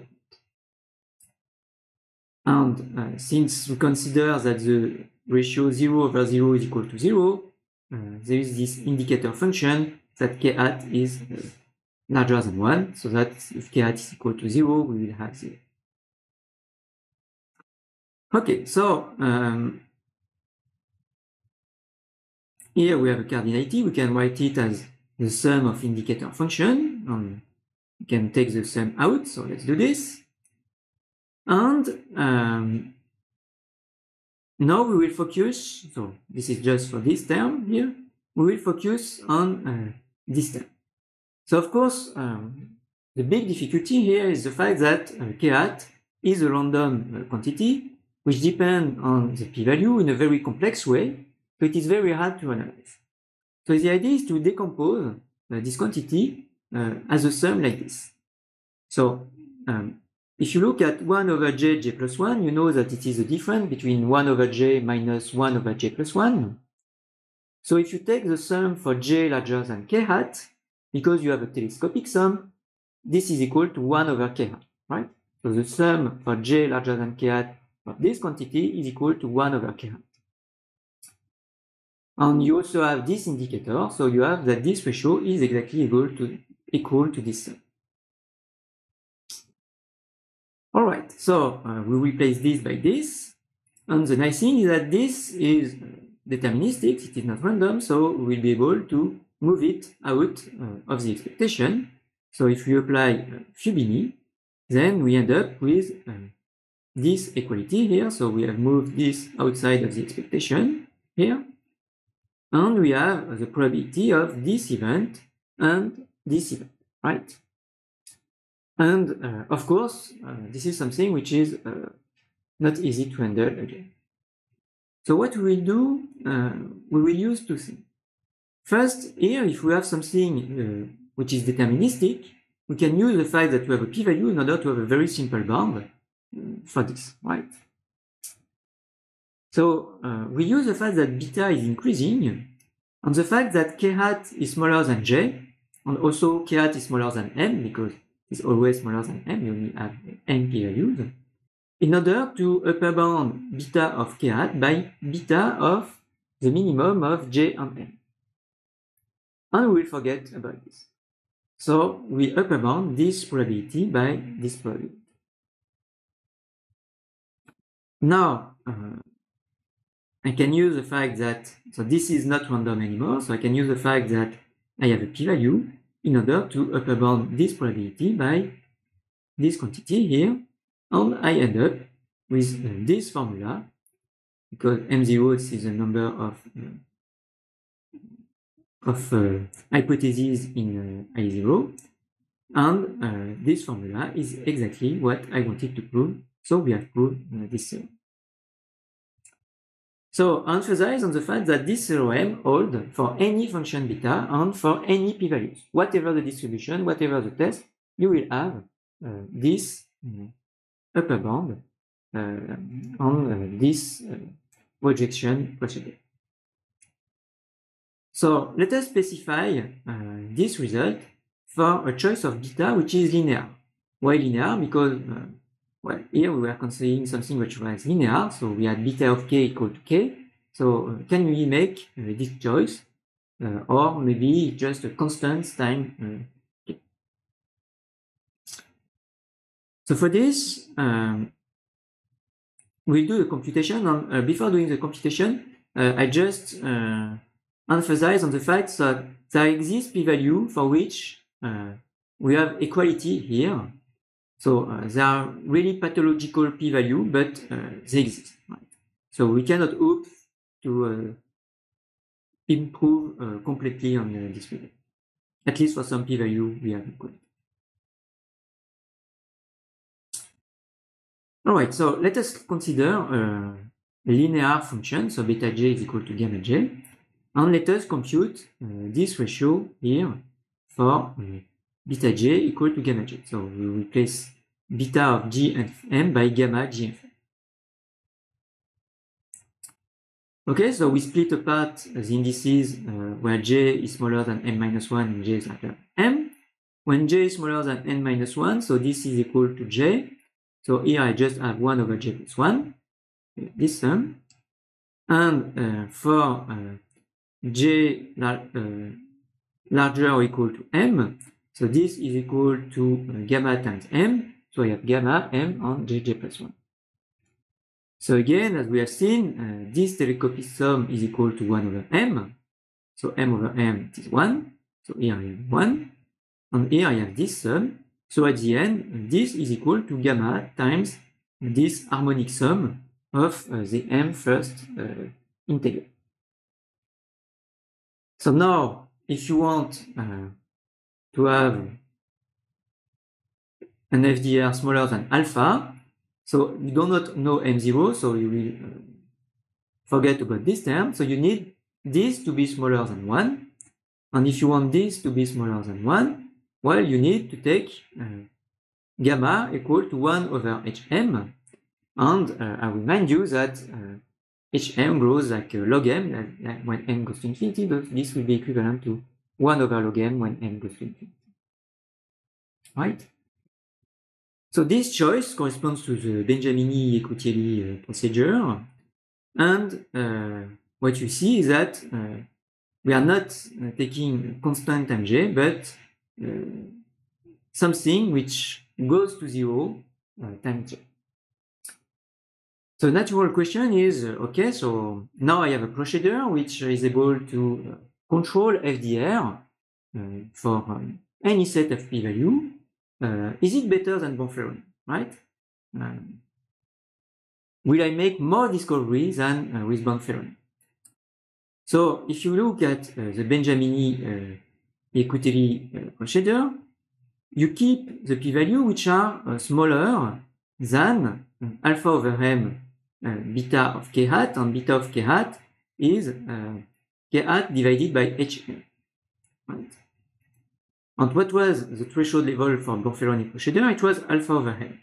And since we consider that the ratio 0 over 0 is equal to 0, there is this indicator function that k hat is larger than 1, so that if k hat is equal to 0, we will have 0. Okay, so here we have a cardinality. We can write it as the sum of indicator function. We can take the sum out, so let's do this. And now we will focus, so this is just for this term here, we will focus on this term. So of course, the big difficulty here is the fact that k hat is a random quantity which depends on the p-value in a very complex way, so it is very hard to analyze. So the idea is to decompose this quantity as a sum like this. So if you look at 1 over j plus 1, you know that it is a difference between 1 over j minus 1 over j plus 1. So if you take the sum for j larger than k hat, because you have a telescopic sum, this is equal to 1 over k hat, right? So the sum for j larger than k hat of this quantity is equal to 1 over k hat. And you also have this indicator, so you have that this ratio is exactly equal to this sum. All right, so we replace this by this, and the nice thing is that this is deterministic, it is not random, so we will be able to move it out of the expectation. So if we apply Fubini, then we end up with this equality here. So we have moved this outside of the expectation here, and we have the probability of this event and this event, right? And of course, this is something which is not easy to handle again. So what we will do, we will use two things. First, here, if we have something which is deterministic, we can use the fact that we have a p-value in order to have a very simple bound for this, right? So we use the fact that beta is increasing, and the fact that k hat is smaller than j, and also k hat is smaller than m, because it's always smaller than m, you only have n p-values, in order to upper bound beta of k hat by beta of the minimum of j and m. And we will forget about this. So we upper bound this probability by this probability. Now, I can use the fact that, so this is not random anymore, so I can use the fact that I have a p-value in order to upper bound this probability by this quantity here, and I end up with this formula, because m0 is the number of hypotheses in I0, And this formula is exactly what I wanted to prove. So we have proved this theorem. So emphasize on the fact that this theorem holds for any function beta and for any p-values. Whatever the distribution, whatever the test, you will have this upper bound on this projection procedure. So let us specify this result for a choice of beta which is linear. Why linear? Because well, here we were considering something which was linear, so we had beta of k equal to k. So can we make this choice, or maybe just a constant time k? So for this, we'll do the computation. And before doing the computation, I just emphasize on the fact that there exists p-value for which we have equality here. So they are really pathological p-value, but they exist. Right? So we cannot hope to improve completely on this result. At least for some p-value, we have equality. All right, so let us consider a linear function. So beta j is equal to gamma j. And let us compute this ratio here for beta j equal to gamma j. So we replace beta of g and m by gamma g and m. Okay, so we split apart the indices where j is smaller than n minus 1 and j is larger than m. When j is smaller than n minus 1, so this is equal to j. So here I just have 1 over j plus 1, this sum. And for j larger or equal to m, so this is equal to gamma times m. So I have gamma, m, and j plus 1. So again, as we have seen, this telescopic sum is equal to 1 over m. So m over m is 1. So here I have 1. And here I have this sum. So at the end, this is equal to gamma times this harmonic sum of the m first integral. So now, if you want to have an FDR smaller than alpha, so you do not know m0, so you will forget about this term. So you need this to be smaller than 1. And if you want this to be smaller than 1, well, you need to take gamma equal to 1 over hm. And I remind you that hm grows like log m, like when n goes to infinity, but this will be equivalent to 1 over log m when n goes to infinity. Right? So this choice corresponds to the Benjamini-Ecoutieli procedure. And what you see is that we are not taking constant time j, but something which goes to 0 time j. So the natural question is, okay, so now I have a procedure which is able to control FDR for any set of p-value. Is it better than Bonferroni, right? Will I make more discoveries than with Bonferroni? So if you look at the Benjamini-Ecoutieli procedure, you keep the p-value which are smaller than alpha over m beta of k hat, and beta of k hat is k hat divided by hm. Right? And what was the threshold level for Bonferroni procedure? It was alpha over m.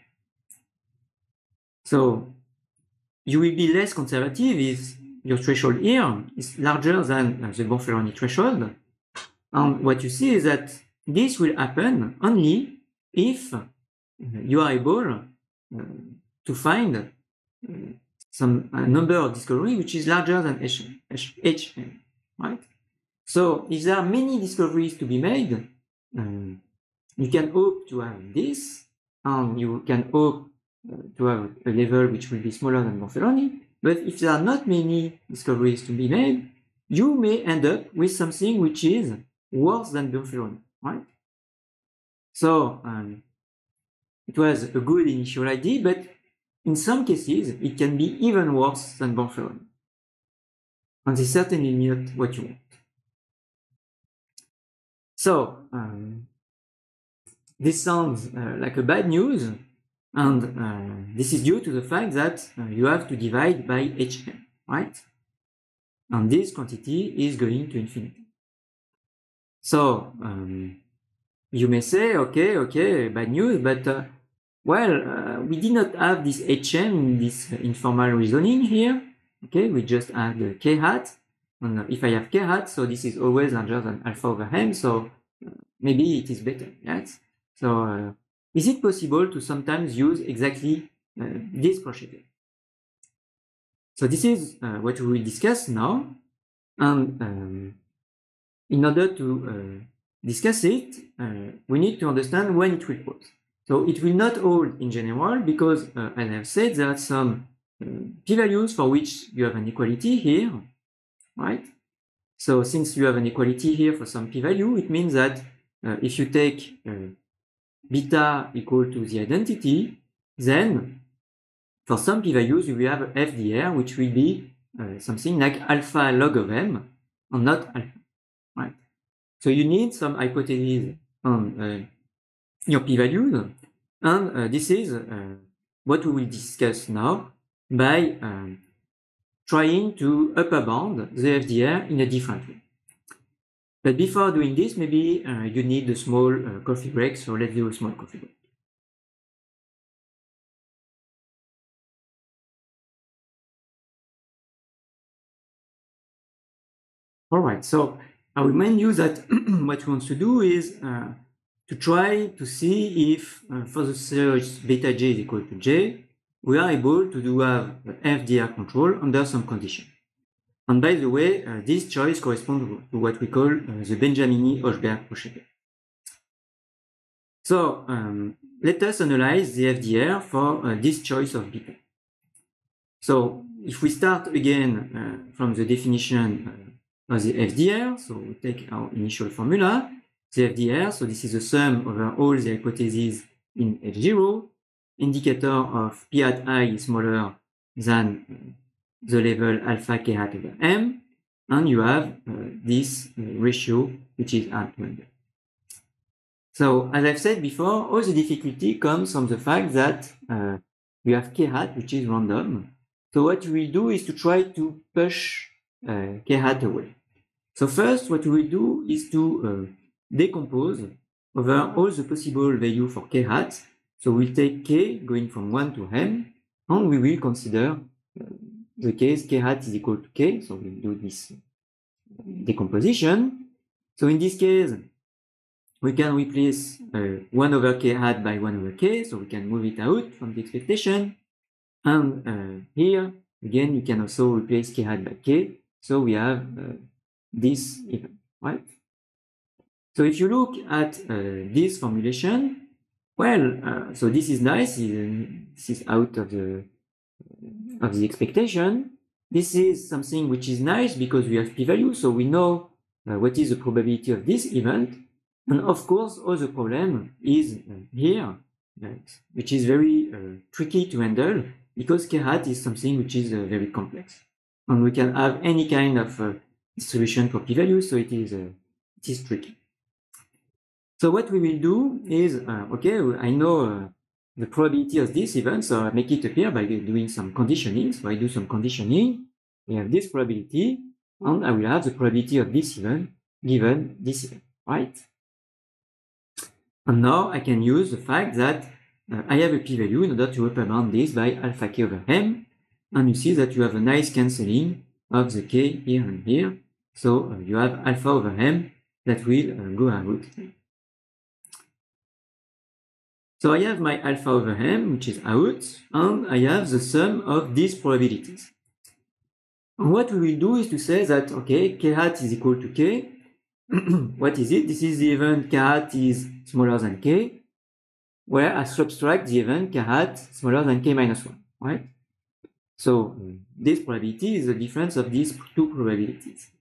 So you will be less conservative if your threshold here is larger than the Bonferroni threshold. And what you see is that this will happen only if you are able to find some number of discovery which is larger than hm, right? So if there are many discoveries to be made, you can hope to have this, and you can hope to have a level which will be smaller than Bonferroni. But if there are not many discoveries to be made, you may end up with something which is worse than Bonferroni, right? So it was a good initial idea, but in some cases, it can be even worse than Bonferroni. And this is certainly not what you want. So this sounds like a bad news, and this is due to the fact that you have to divide by hm, right? And this quantity is going to infinity. So you may say, okay, bad news, but we did not have this hm in this informal reasoning here. Okay, we just have the k hat, and if I have k hat, so this is always larger than alpha over m, so maybe it is better, yes? So is it possible to sometimes use exactly this procedure? So this is what we will discuss now, and in order to discuss it, we need to understand when it will pause. So it will not hold in general because, as I have said, there are some p-values for which you have an equality here, right? So since you have an equality here for some p-value, it means that if you take beta equal to the identity, then for some p-values you will have FDR, which will be something like alpha log of m, and not alpha, right? So you need some hypotheses on your p-values, and this is what we will discuss now by trying to upper bound the FDR in a different way. But before doing this, maybe you need a small coffee break, so let's do a small coffee break. All right, so I remind you that what we want to do is to try to see if for the search beta j is equal to j, we are able to have FDR control under some condition. And by the way, this choice corresponds to what we call the Benjamini-Hochberg procedure. So let us analyze the FDR for this choice of beta. So if we start again from the definition of the FDR, so we take our initial formula, the FDR, so this is the sum over all the hypotheses in H0, indicator of p hat I is smaller than the level alpha k hat over m, and you have this ratio, which is R to M. So as I've said before, all the difficulty comes from the fact that we have k hat, which is random. So what we will do is to try to push k hat away. So first, what we will do is to decompose over all the possible value for k hat. So we'll take k going from 1 to m, and we will consider the case k hat is equal to k. So we'll do this decomposition. So in this case, we can replace 1 over k hat by 1 over k, so we can move it out from the expectation. And here, again, you can also replace k hat by k, so we have this even, right? So if you look at this formulation, well, so this is nice, this is out of the expectation. This is something which is nice because we have p-value, so we know what is the probability of this event. And of course, all the problem is here, which is very tricky to handle because k hat is something which is very complex. And we can have any kind of distribution for p-value, so it is tricky. So what we will do is, okay, I know the probability of this event, so I make it appear by doing some conditioning. So I do some conditioning, we have this probability, and I will have the probability of this event given this event, right? And now I can use the fact that I have a p-value in order to represent this by alpha k over m, and you see that you have a nice cancelling of the k here and here, so you have alpha over m that will go out. So I have my alpha over m, which is out, and I have the sum of these probabilities. And what we will do is to say that, okay, k hat is equal to k. What is it? This is the event k hat is smaller than k, where I subtract the event k hat smaller than k minus 1, right? So this probability is the difference of these two probabilities.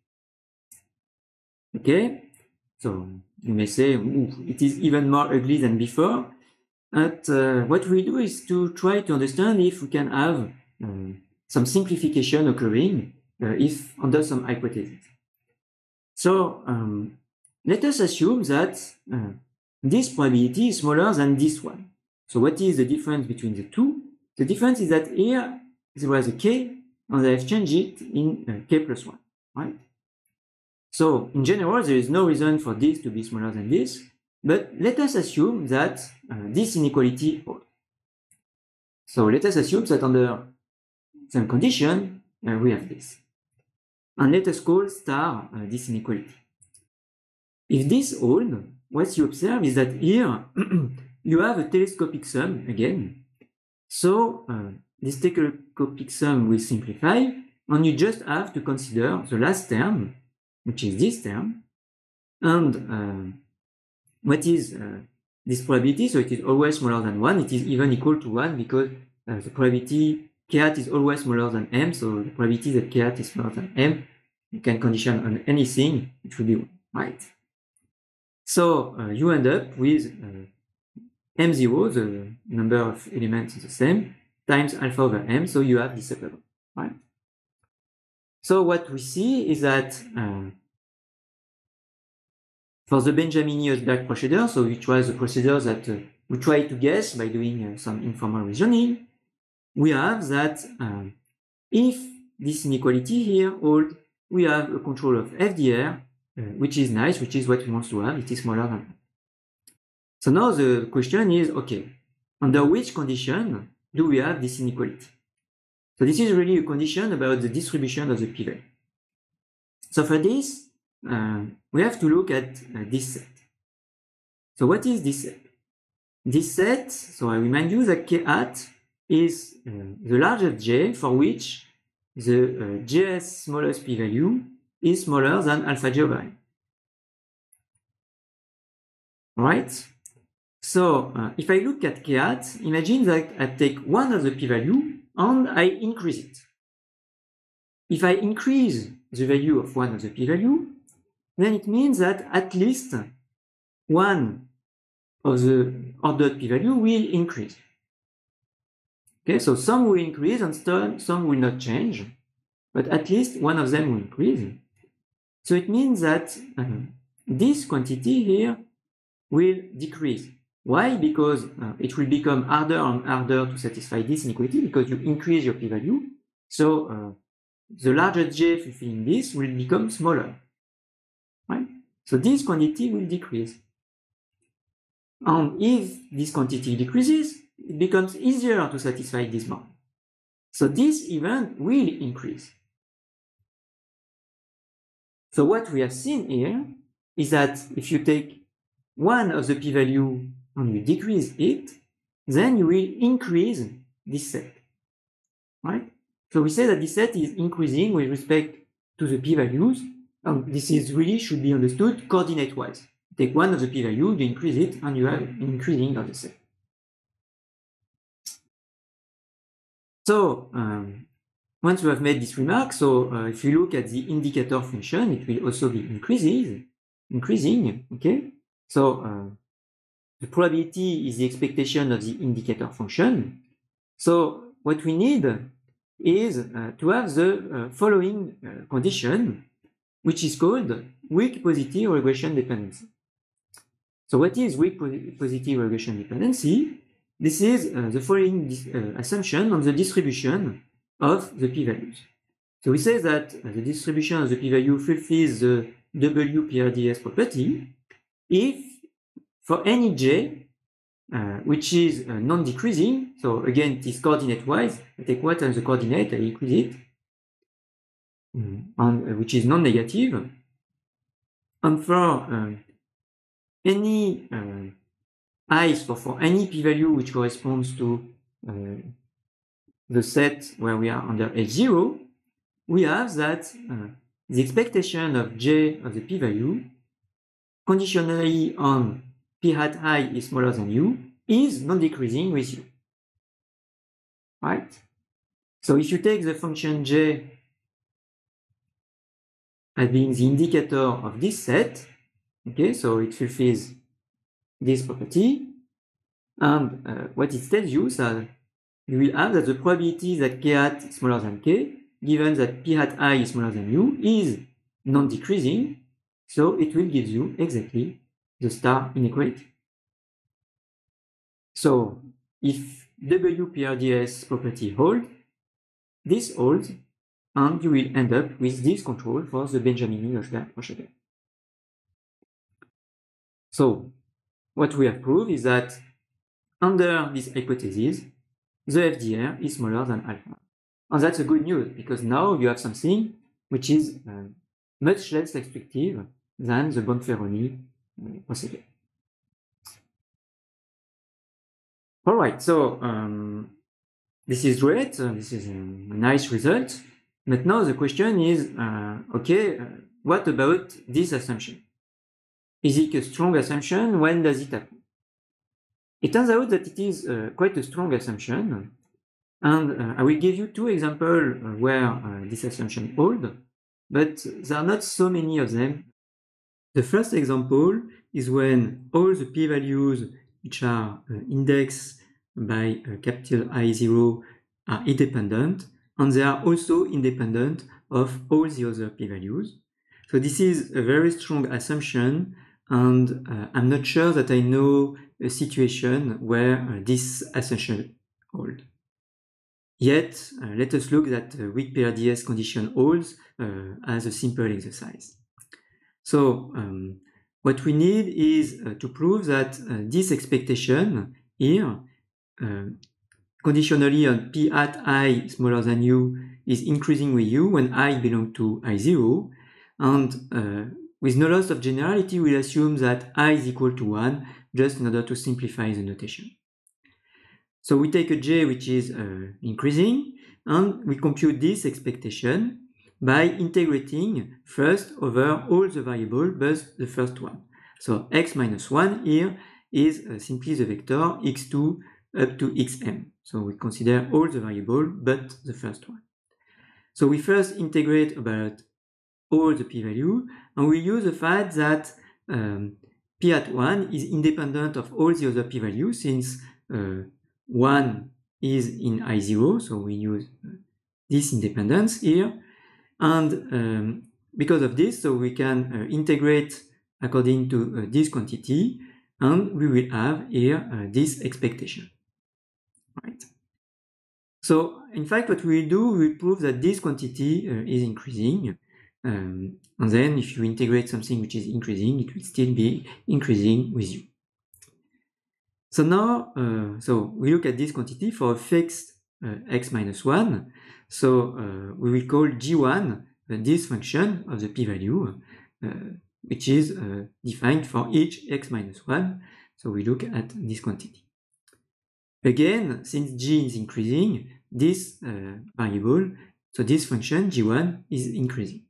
Okay? So you may say, it is even more ugly than before. But what we do is to try to understand if we can have some simplification occurring if under some hypothesis. So let us assume that this probability is smaller than this one. So what is the difference between the two? The difference is that here there was a k, and I've changed it in k plus 1, right? So in general, there is no reason for this to be smaller than this, but let us assume that this inequality holds. So let us assume that under some condition, we have this. And let us call star this inequality. If this holds, what you observe is that here you have a telescopic sum again. So this telescopic sum will simplify, and you just have to consider the last term, which is this term, and what is this probability? So it is always smaller than 1. It is even equal to 1 because the probability k hat is always smaller than m. So the probability that k hat is smaller than m, you can condition on anything, it will be 1, right? So you end up with m0, the number of elements is the same, times alpha over m, so you have this upper bound, right? So what we see is that for the Benjamini-Husberg procedure, so which was a procedure that we try to guess by doing some informal reasoning, we have that if this inequality here holds, we have a control of FDR, which is nice, which is what we want to have. It is smaller than 1. So now the question is, okay, under which condition do we have this inequality? So this is really a condition about the distribution of the p-value. So for this, we have to look at this set. So what is this set? This set, so I remind you that k hat is the largest j for which the j's smallest p-value is smaller than alpha j over n. Right? So if I look at k hat, imagine that I take one of the p-value and I increase it. If I increase the value of one of the p-value, then it means that at least one of the ordered p-value will increase. Okay, so some will increase and some will not change, but at least one of them will increase. So it means that this quantity here will decrease. Why? Because it will become harder and harder to satisfy this inequality because you increase your p-value. So the larger j fulfilling this will become smaller. Right? So this quantity will decrease. And if this quantity decreases, it becomes easier to satisfy this bound. So this event will increase. So what we have seen here is that if you take one of the p-value and you decrease it, then you will increase this set, right? So we say that this set is increasing with respect to the p-values, and this is really should be understood coordinate-wise. Take one of the p-value, you increase it, and you have increasing of the set. So once we have made this remark, so if you look at the indicator function, it will also be increasing, okay? So the probability is the expectation of the indicator function. So what we need is to have the following condition, which is called weak positive regression dependency. So what is weak positive regression dependency? This is the following assumption on the distribution of the p-values. So we say that the distribution of the p-value fulfills the WPRDS property if for any j which is non-decreasing, so again it is coordinate-wise, I take what as the coordinate, I increase it, and which is non-negative, and for any i's, so for any p-value which corresponds to the set where we are under H0, we have that the expectation of j of the p-value conditionally on p hat I is smaller than u is non-decreasing with u, right? So if you take the function j as being the indicator of this set, okay, so it fulfills this property, and what it tells you is that you will have that the probability that k hat is smaller than k, given that p hat I is smaller than u, is non-decreasing, so it will give you exactly the star inequality. So if WPRDS property holds, this holds, and you will end up with this control for the Benjamini-Loschberg-Roche. So what we have proved is that under this hypothesis, the FDR is smaller than alpha. And that's a good news, because now you have something which is much less restrictive than the Bonferroni procedure. All right, so this is great. This is a nice result. But now the question is, okay, what about this assumption? Is it a strong assumption? When does it happen? It turns out that it is quite a strong assumption. And I will give you two examples where this assumption holds, but there are not so many of them. The first example is when all the p-values which are indexed by capital I0 are independent, and they are also independent of all the other p-values. So this is a very strong assumption, and I'm not sure that I know a situation where this assumption holds. Yet, let us look at weak PRDS condition holds as a simple exercise. So, what we need is to prove that this expectation here, conditionally on P at I smaller than U, is increasing with U when I belongs to I0, and with no loss of generality, we'll assume that I is equal to 1, just in order to simplify the notation. So we take a J which is increasing, and we compute this expectation by integrating first over all the variables but the first one. So x minus 1 here is simply the vector x2 up to xm. So we consider all the variables but the first one. So we first integrate about all the p-value, and we use the fact that p at 1 is independent of all the other p-values, since 1 is in I0, so we use this independence here, and because of this, so we can integrate according to this quantity, and we will have here this expectation. Right. So in fact, what we will do, we will prove that this quantity is increasing, and then if you integrate something which is increasing, it will still be increasing with you. So now, so we look at this quantity for a fixed x minus 1. So we will call g1 this function of the p-value, which is defined for each x minus 1. So we look at this quantity. Again, since g is increasing, this variable, so this function g1 is increasing.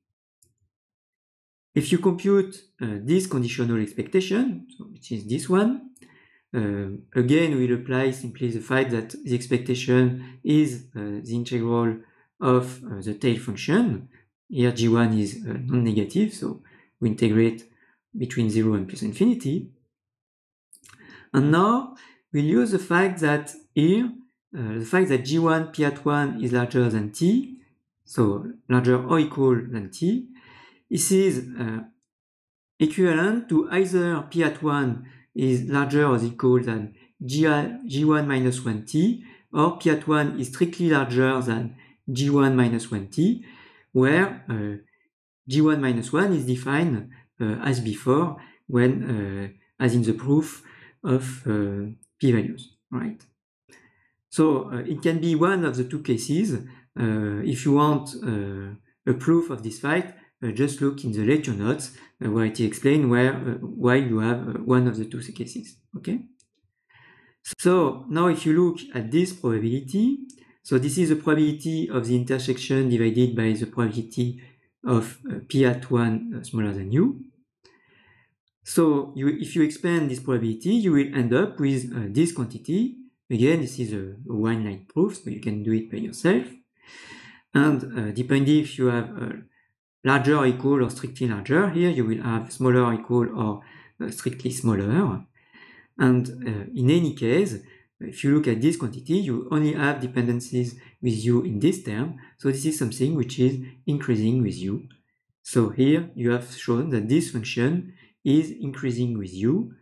If you compute this conditional expectation, so which is this one, again, we'll apply simply the fact that the expectation is the integral of the tail function. Here g1 is non-negative, so we integrate between 0 and plus infinity. And now we'll use the fact that here, the fact that g1 p at 1 is larger than t, so larger or equal than t, this is equivalent to either p at 1 is larger or equal than g1 minus 1t, or p at 1 is strictly larger than g1 minus 1t, where g1 minus 1 is defined as before, when as in the proof of p-values, right? So it can be one of the two cases. If you want a proof of this fact, just look in the lecture notes where it explains why you have one of the two cases. Okay. So now if you look at this probability, so this is the probability of the intersection divided by the probability of p at 1 smaller than u. So if you expand this probability, you will end up with this quantity. Again, this is a one-line proof, so you can do it by yourself. And depending if you have larger or equal or strictly larger, here you will have smaller or equal or strictly smaller. And in any case, if you look at this quantity, you only have dependencies with u in this term. So this is something which is increasing with u. So here you have shown that this function is increasing with u,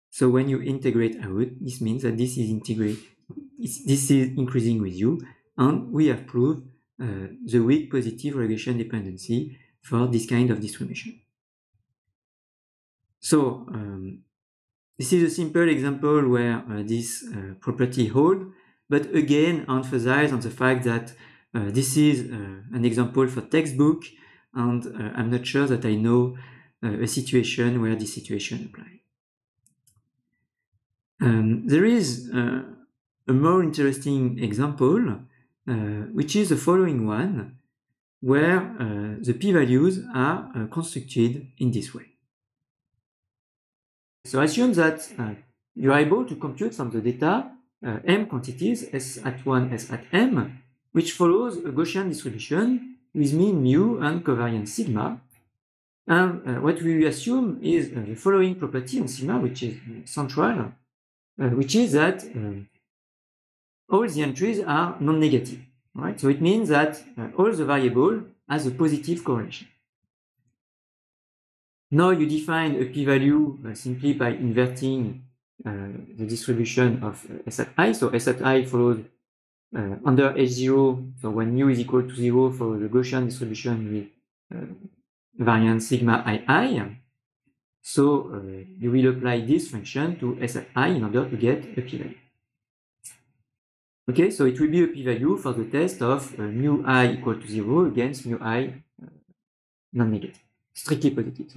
So when you integrate out, this means that this is increasing with U, and we have proved the weak positive regression dependency for this kind of distribution. So this is a simple example where this property holds, but again emphasize on the fact that this is an example for textbook, and I'm not sure that I know a situation where this situation applies. There is a more interesting example, which is the following one, where the p-values are constructed in this way. So assume that you are able to compute from the data m quantities s at 1, s at m, which follows a Gaussian distribution with mean mu and covariance sigma. And what we assume is the following property on sigma, which is central, which is that all the entries are non-negative, right? So it means that all the variable has a positive correlation. Now you define a p-value simply by inverting the distribution of s at I. So s at I follows under H0, so when mu is equal to 0 for the Gaussian distribution with variance sigma ii. So you will apply this function to s at I in order to get a p-value. Okay, so it will be a p-value for the test of mu I equal to 0 against mu I non-negative, strictly positive.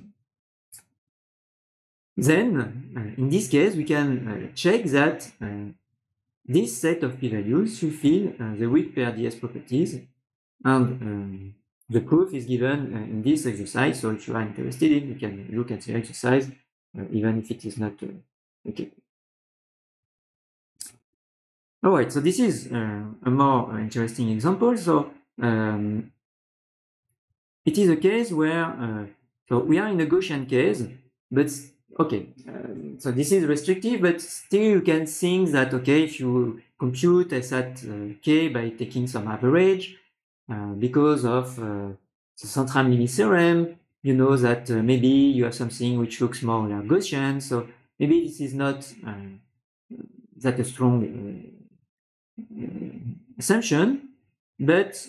Then, in this case, we can check that this set of p-values fulfill the weak PRDS properties, and the proof is given in this exercise. So if you are interested in, you can look at the exercise, even if it is not okay. All right, so this is a more interesting example. So it is a case where so we are in a Gaussian case, but okay, so this is restrictive, but still you can think that, okay, if you compute s at k by taking some average, because of the central limit theorem, you know that maybe you have something which looks more like Gaussian, so maybe this is not that a strong assumption, but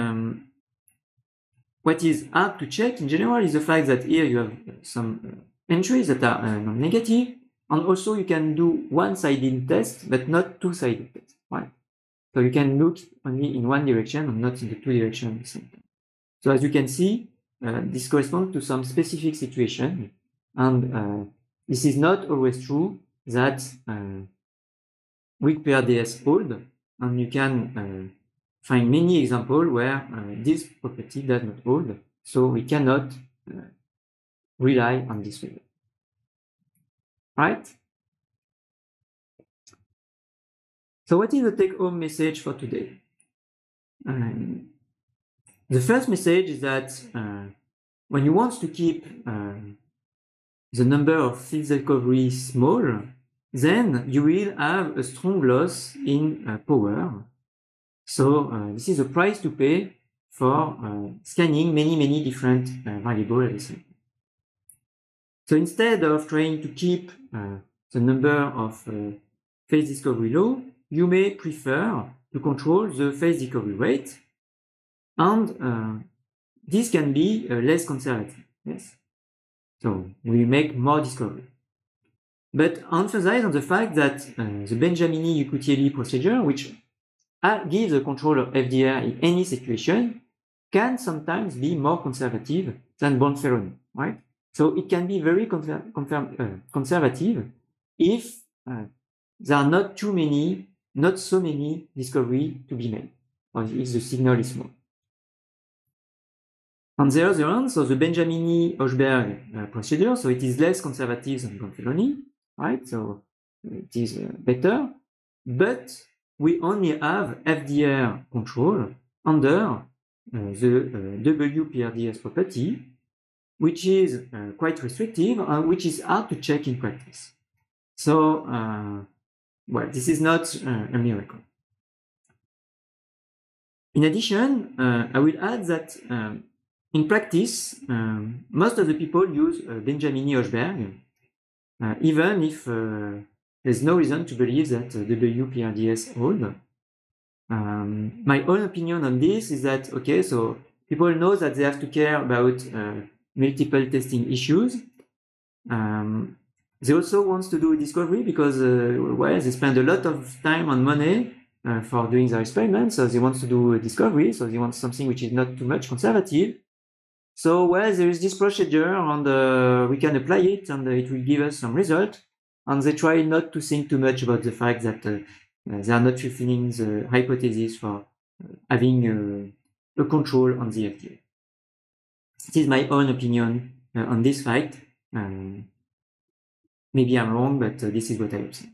what is hard to check in general is the fact that here you have some entries that are non-negative, and also you can do one-sided test, but not two-sided test, right? So you can look only in one direction and not in the two directions at the same time. So as you can see, this corresponds to some specific situation, and this is not always true that weak PRDS hold, and you can find many examples where this property does not hold, so we cannot rely on this result. Right? So what is the take-home message for today? The first message is that when you want to keep the number of field discovery small, then you will have a strong loss in power. So this is a price to pay for scanning many different variables at the same time. So instead of trying to keep the number of phase discovery low, you may prefer to control the phase discovery rate, and this can be less conservative. Yes, so we make more discovery. But emphasize on the fact that the Benjamini-Yukutieli procedure, which gives the control of FDR in any situation, can sometimes be more conservative than Bonferroni, right? So it can be very conservative if there are not so many discoveries to be made, or if the signal is small. On the other hand, so the Benjamini-Hochberg procedure, so it is less conservative than Bonferroni, right? So it is better, but we only have FDR control under the WPRDS property, which is quite restrictive and which is hard to check in practice. So, well, this is not a miracle. In addition, I will add that in practice, most of the people use Benjamini-Hochberg, even if there's no reason to believe that WPRDS hold. My own opinion on this is that, okay, so people know that they have to care about multiple testing issues. They also want to do discovery because, well, they spend a lot of time and money for doing their experiments, so they want to do a discovery, so they want something which is not too much conservative. So, well, there is this procedure and we can apply it and it will give us some result. And they try not to think too much about the fact that they are not fulfilling the hypothesis for having a control on the FDA. This is my own opinion on this fact. Maybe I'm wrong, but this is what I observe.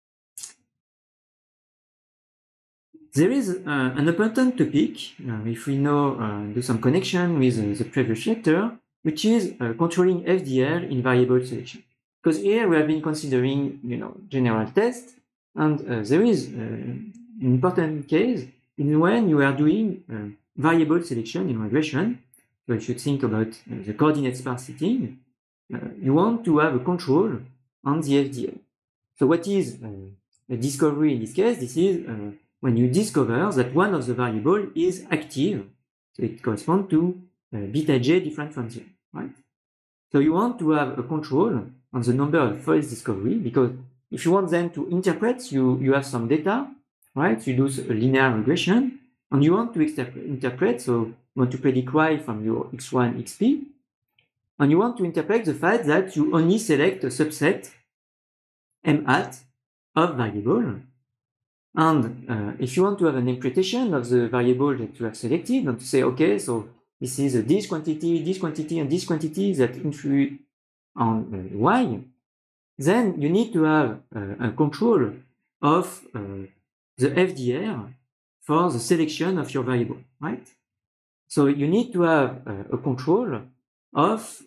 There is an important topic, if we know, do some connection with the previous chapter, which is controlling FDR in variable selection. Because here we have been considering, general tests, and there is an important case in when you are doing variable selection in regression. So if you think about the coordinate sparsity, you want to have a control on the FDR. So what is a discovery in this case? This is when you discover that one of the variables is active, so it corresponds to beta j different from 0, right? So you want to have a control on the number of false discovery, because if you want them to interpret, you have some data, right? You do a linear regression, and you want to interpret, so you want to predict y from your x1, xp, and you want to interpret the fact that you only select a subset m hat of variable. And if you want to have an interpretation of the variable that you have selected, and to say, okay, so this is this quantity, and this quantity that influence on y, then you need to have a control of the FDR for the selection of your variable, right? So you need to have a control of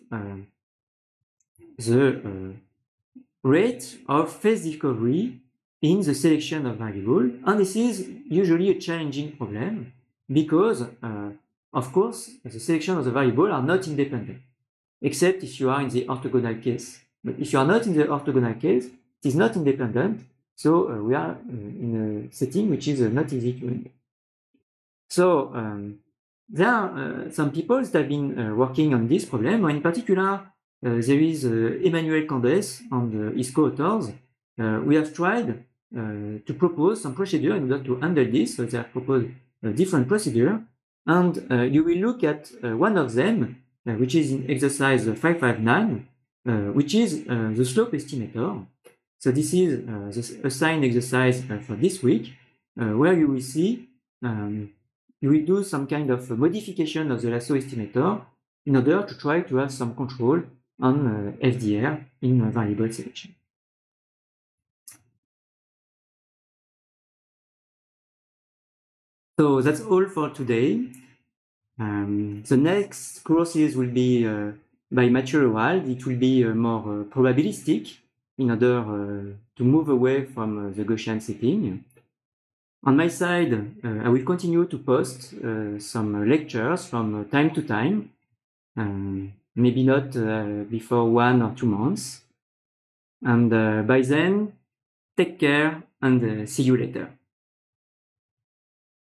the rate of phase discovery in the selection of variable, and this is usually a challenging problem because, of course, the selection of the variable are not independent, except if you are in the orthogonal case. But if you are not in the orthogonal case, it is not independent, so we are in a setting which is not easy to handle. So there are some people that have been working on this problem. In particular, there is Emmanuel Candes and his co-authors. We have tried to propose some procedure in order to handle this. So they have proposed a different procedure, and you will look at one of them, which is in exercise 559, which is the slope estimator. So this is the assigned exercise for this week, where you will see you will do some kind of modification of the lasso estimator in order to try to have some control on FDR in variable selection. So that's all for today. The next courses will be by Mathieu Lewald. It will be more probabilistic in order to move away from the Gaussian setting. On my side, I will continue to post some lectures from time to time, maybe not before 1 or 2 months. And by then, take care and see you later.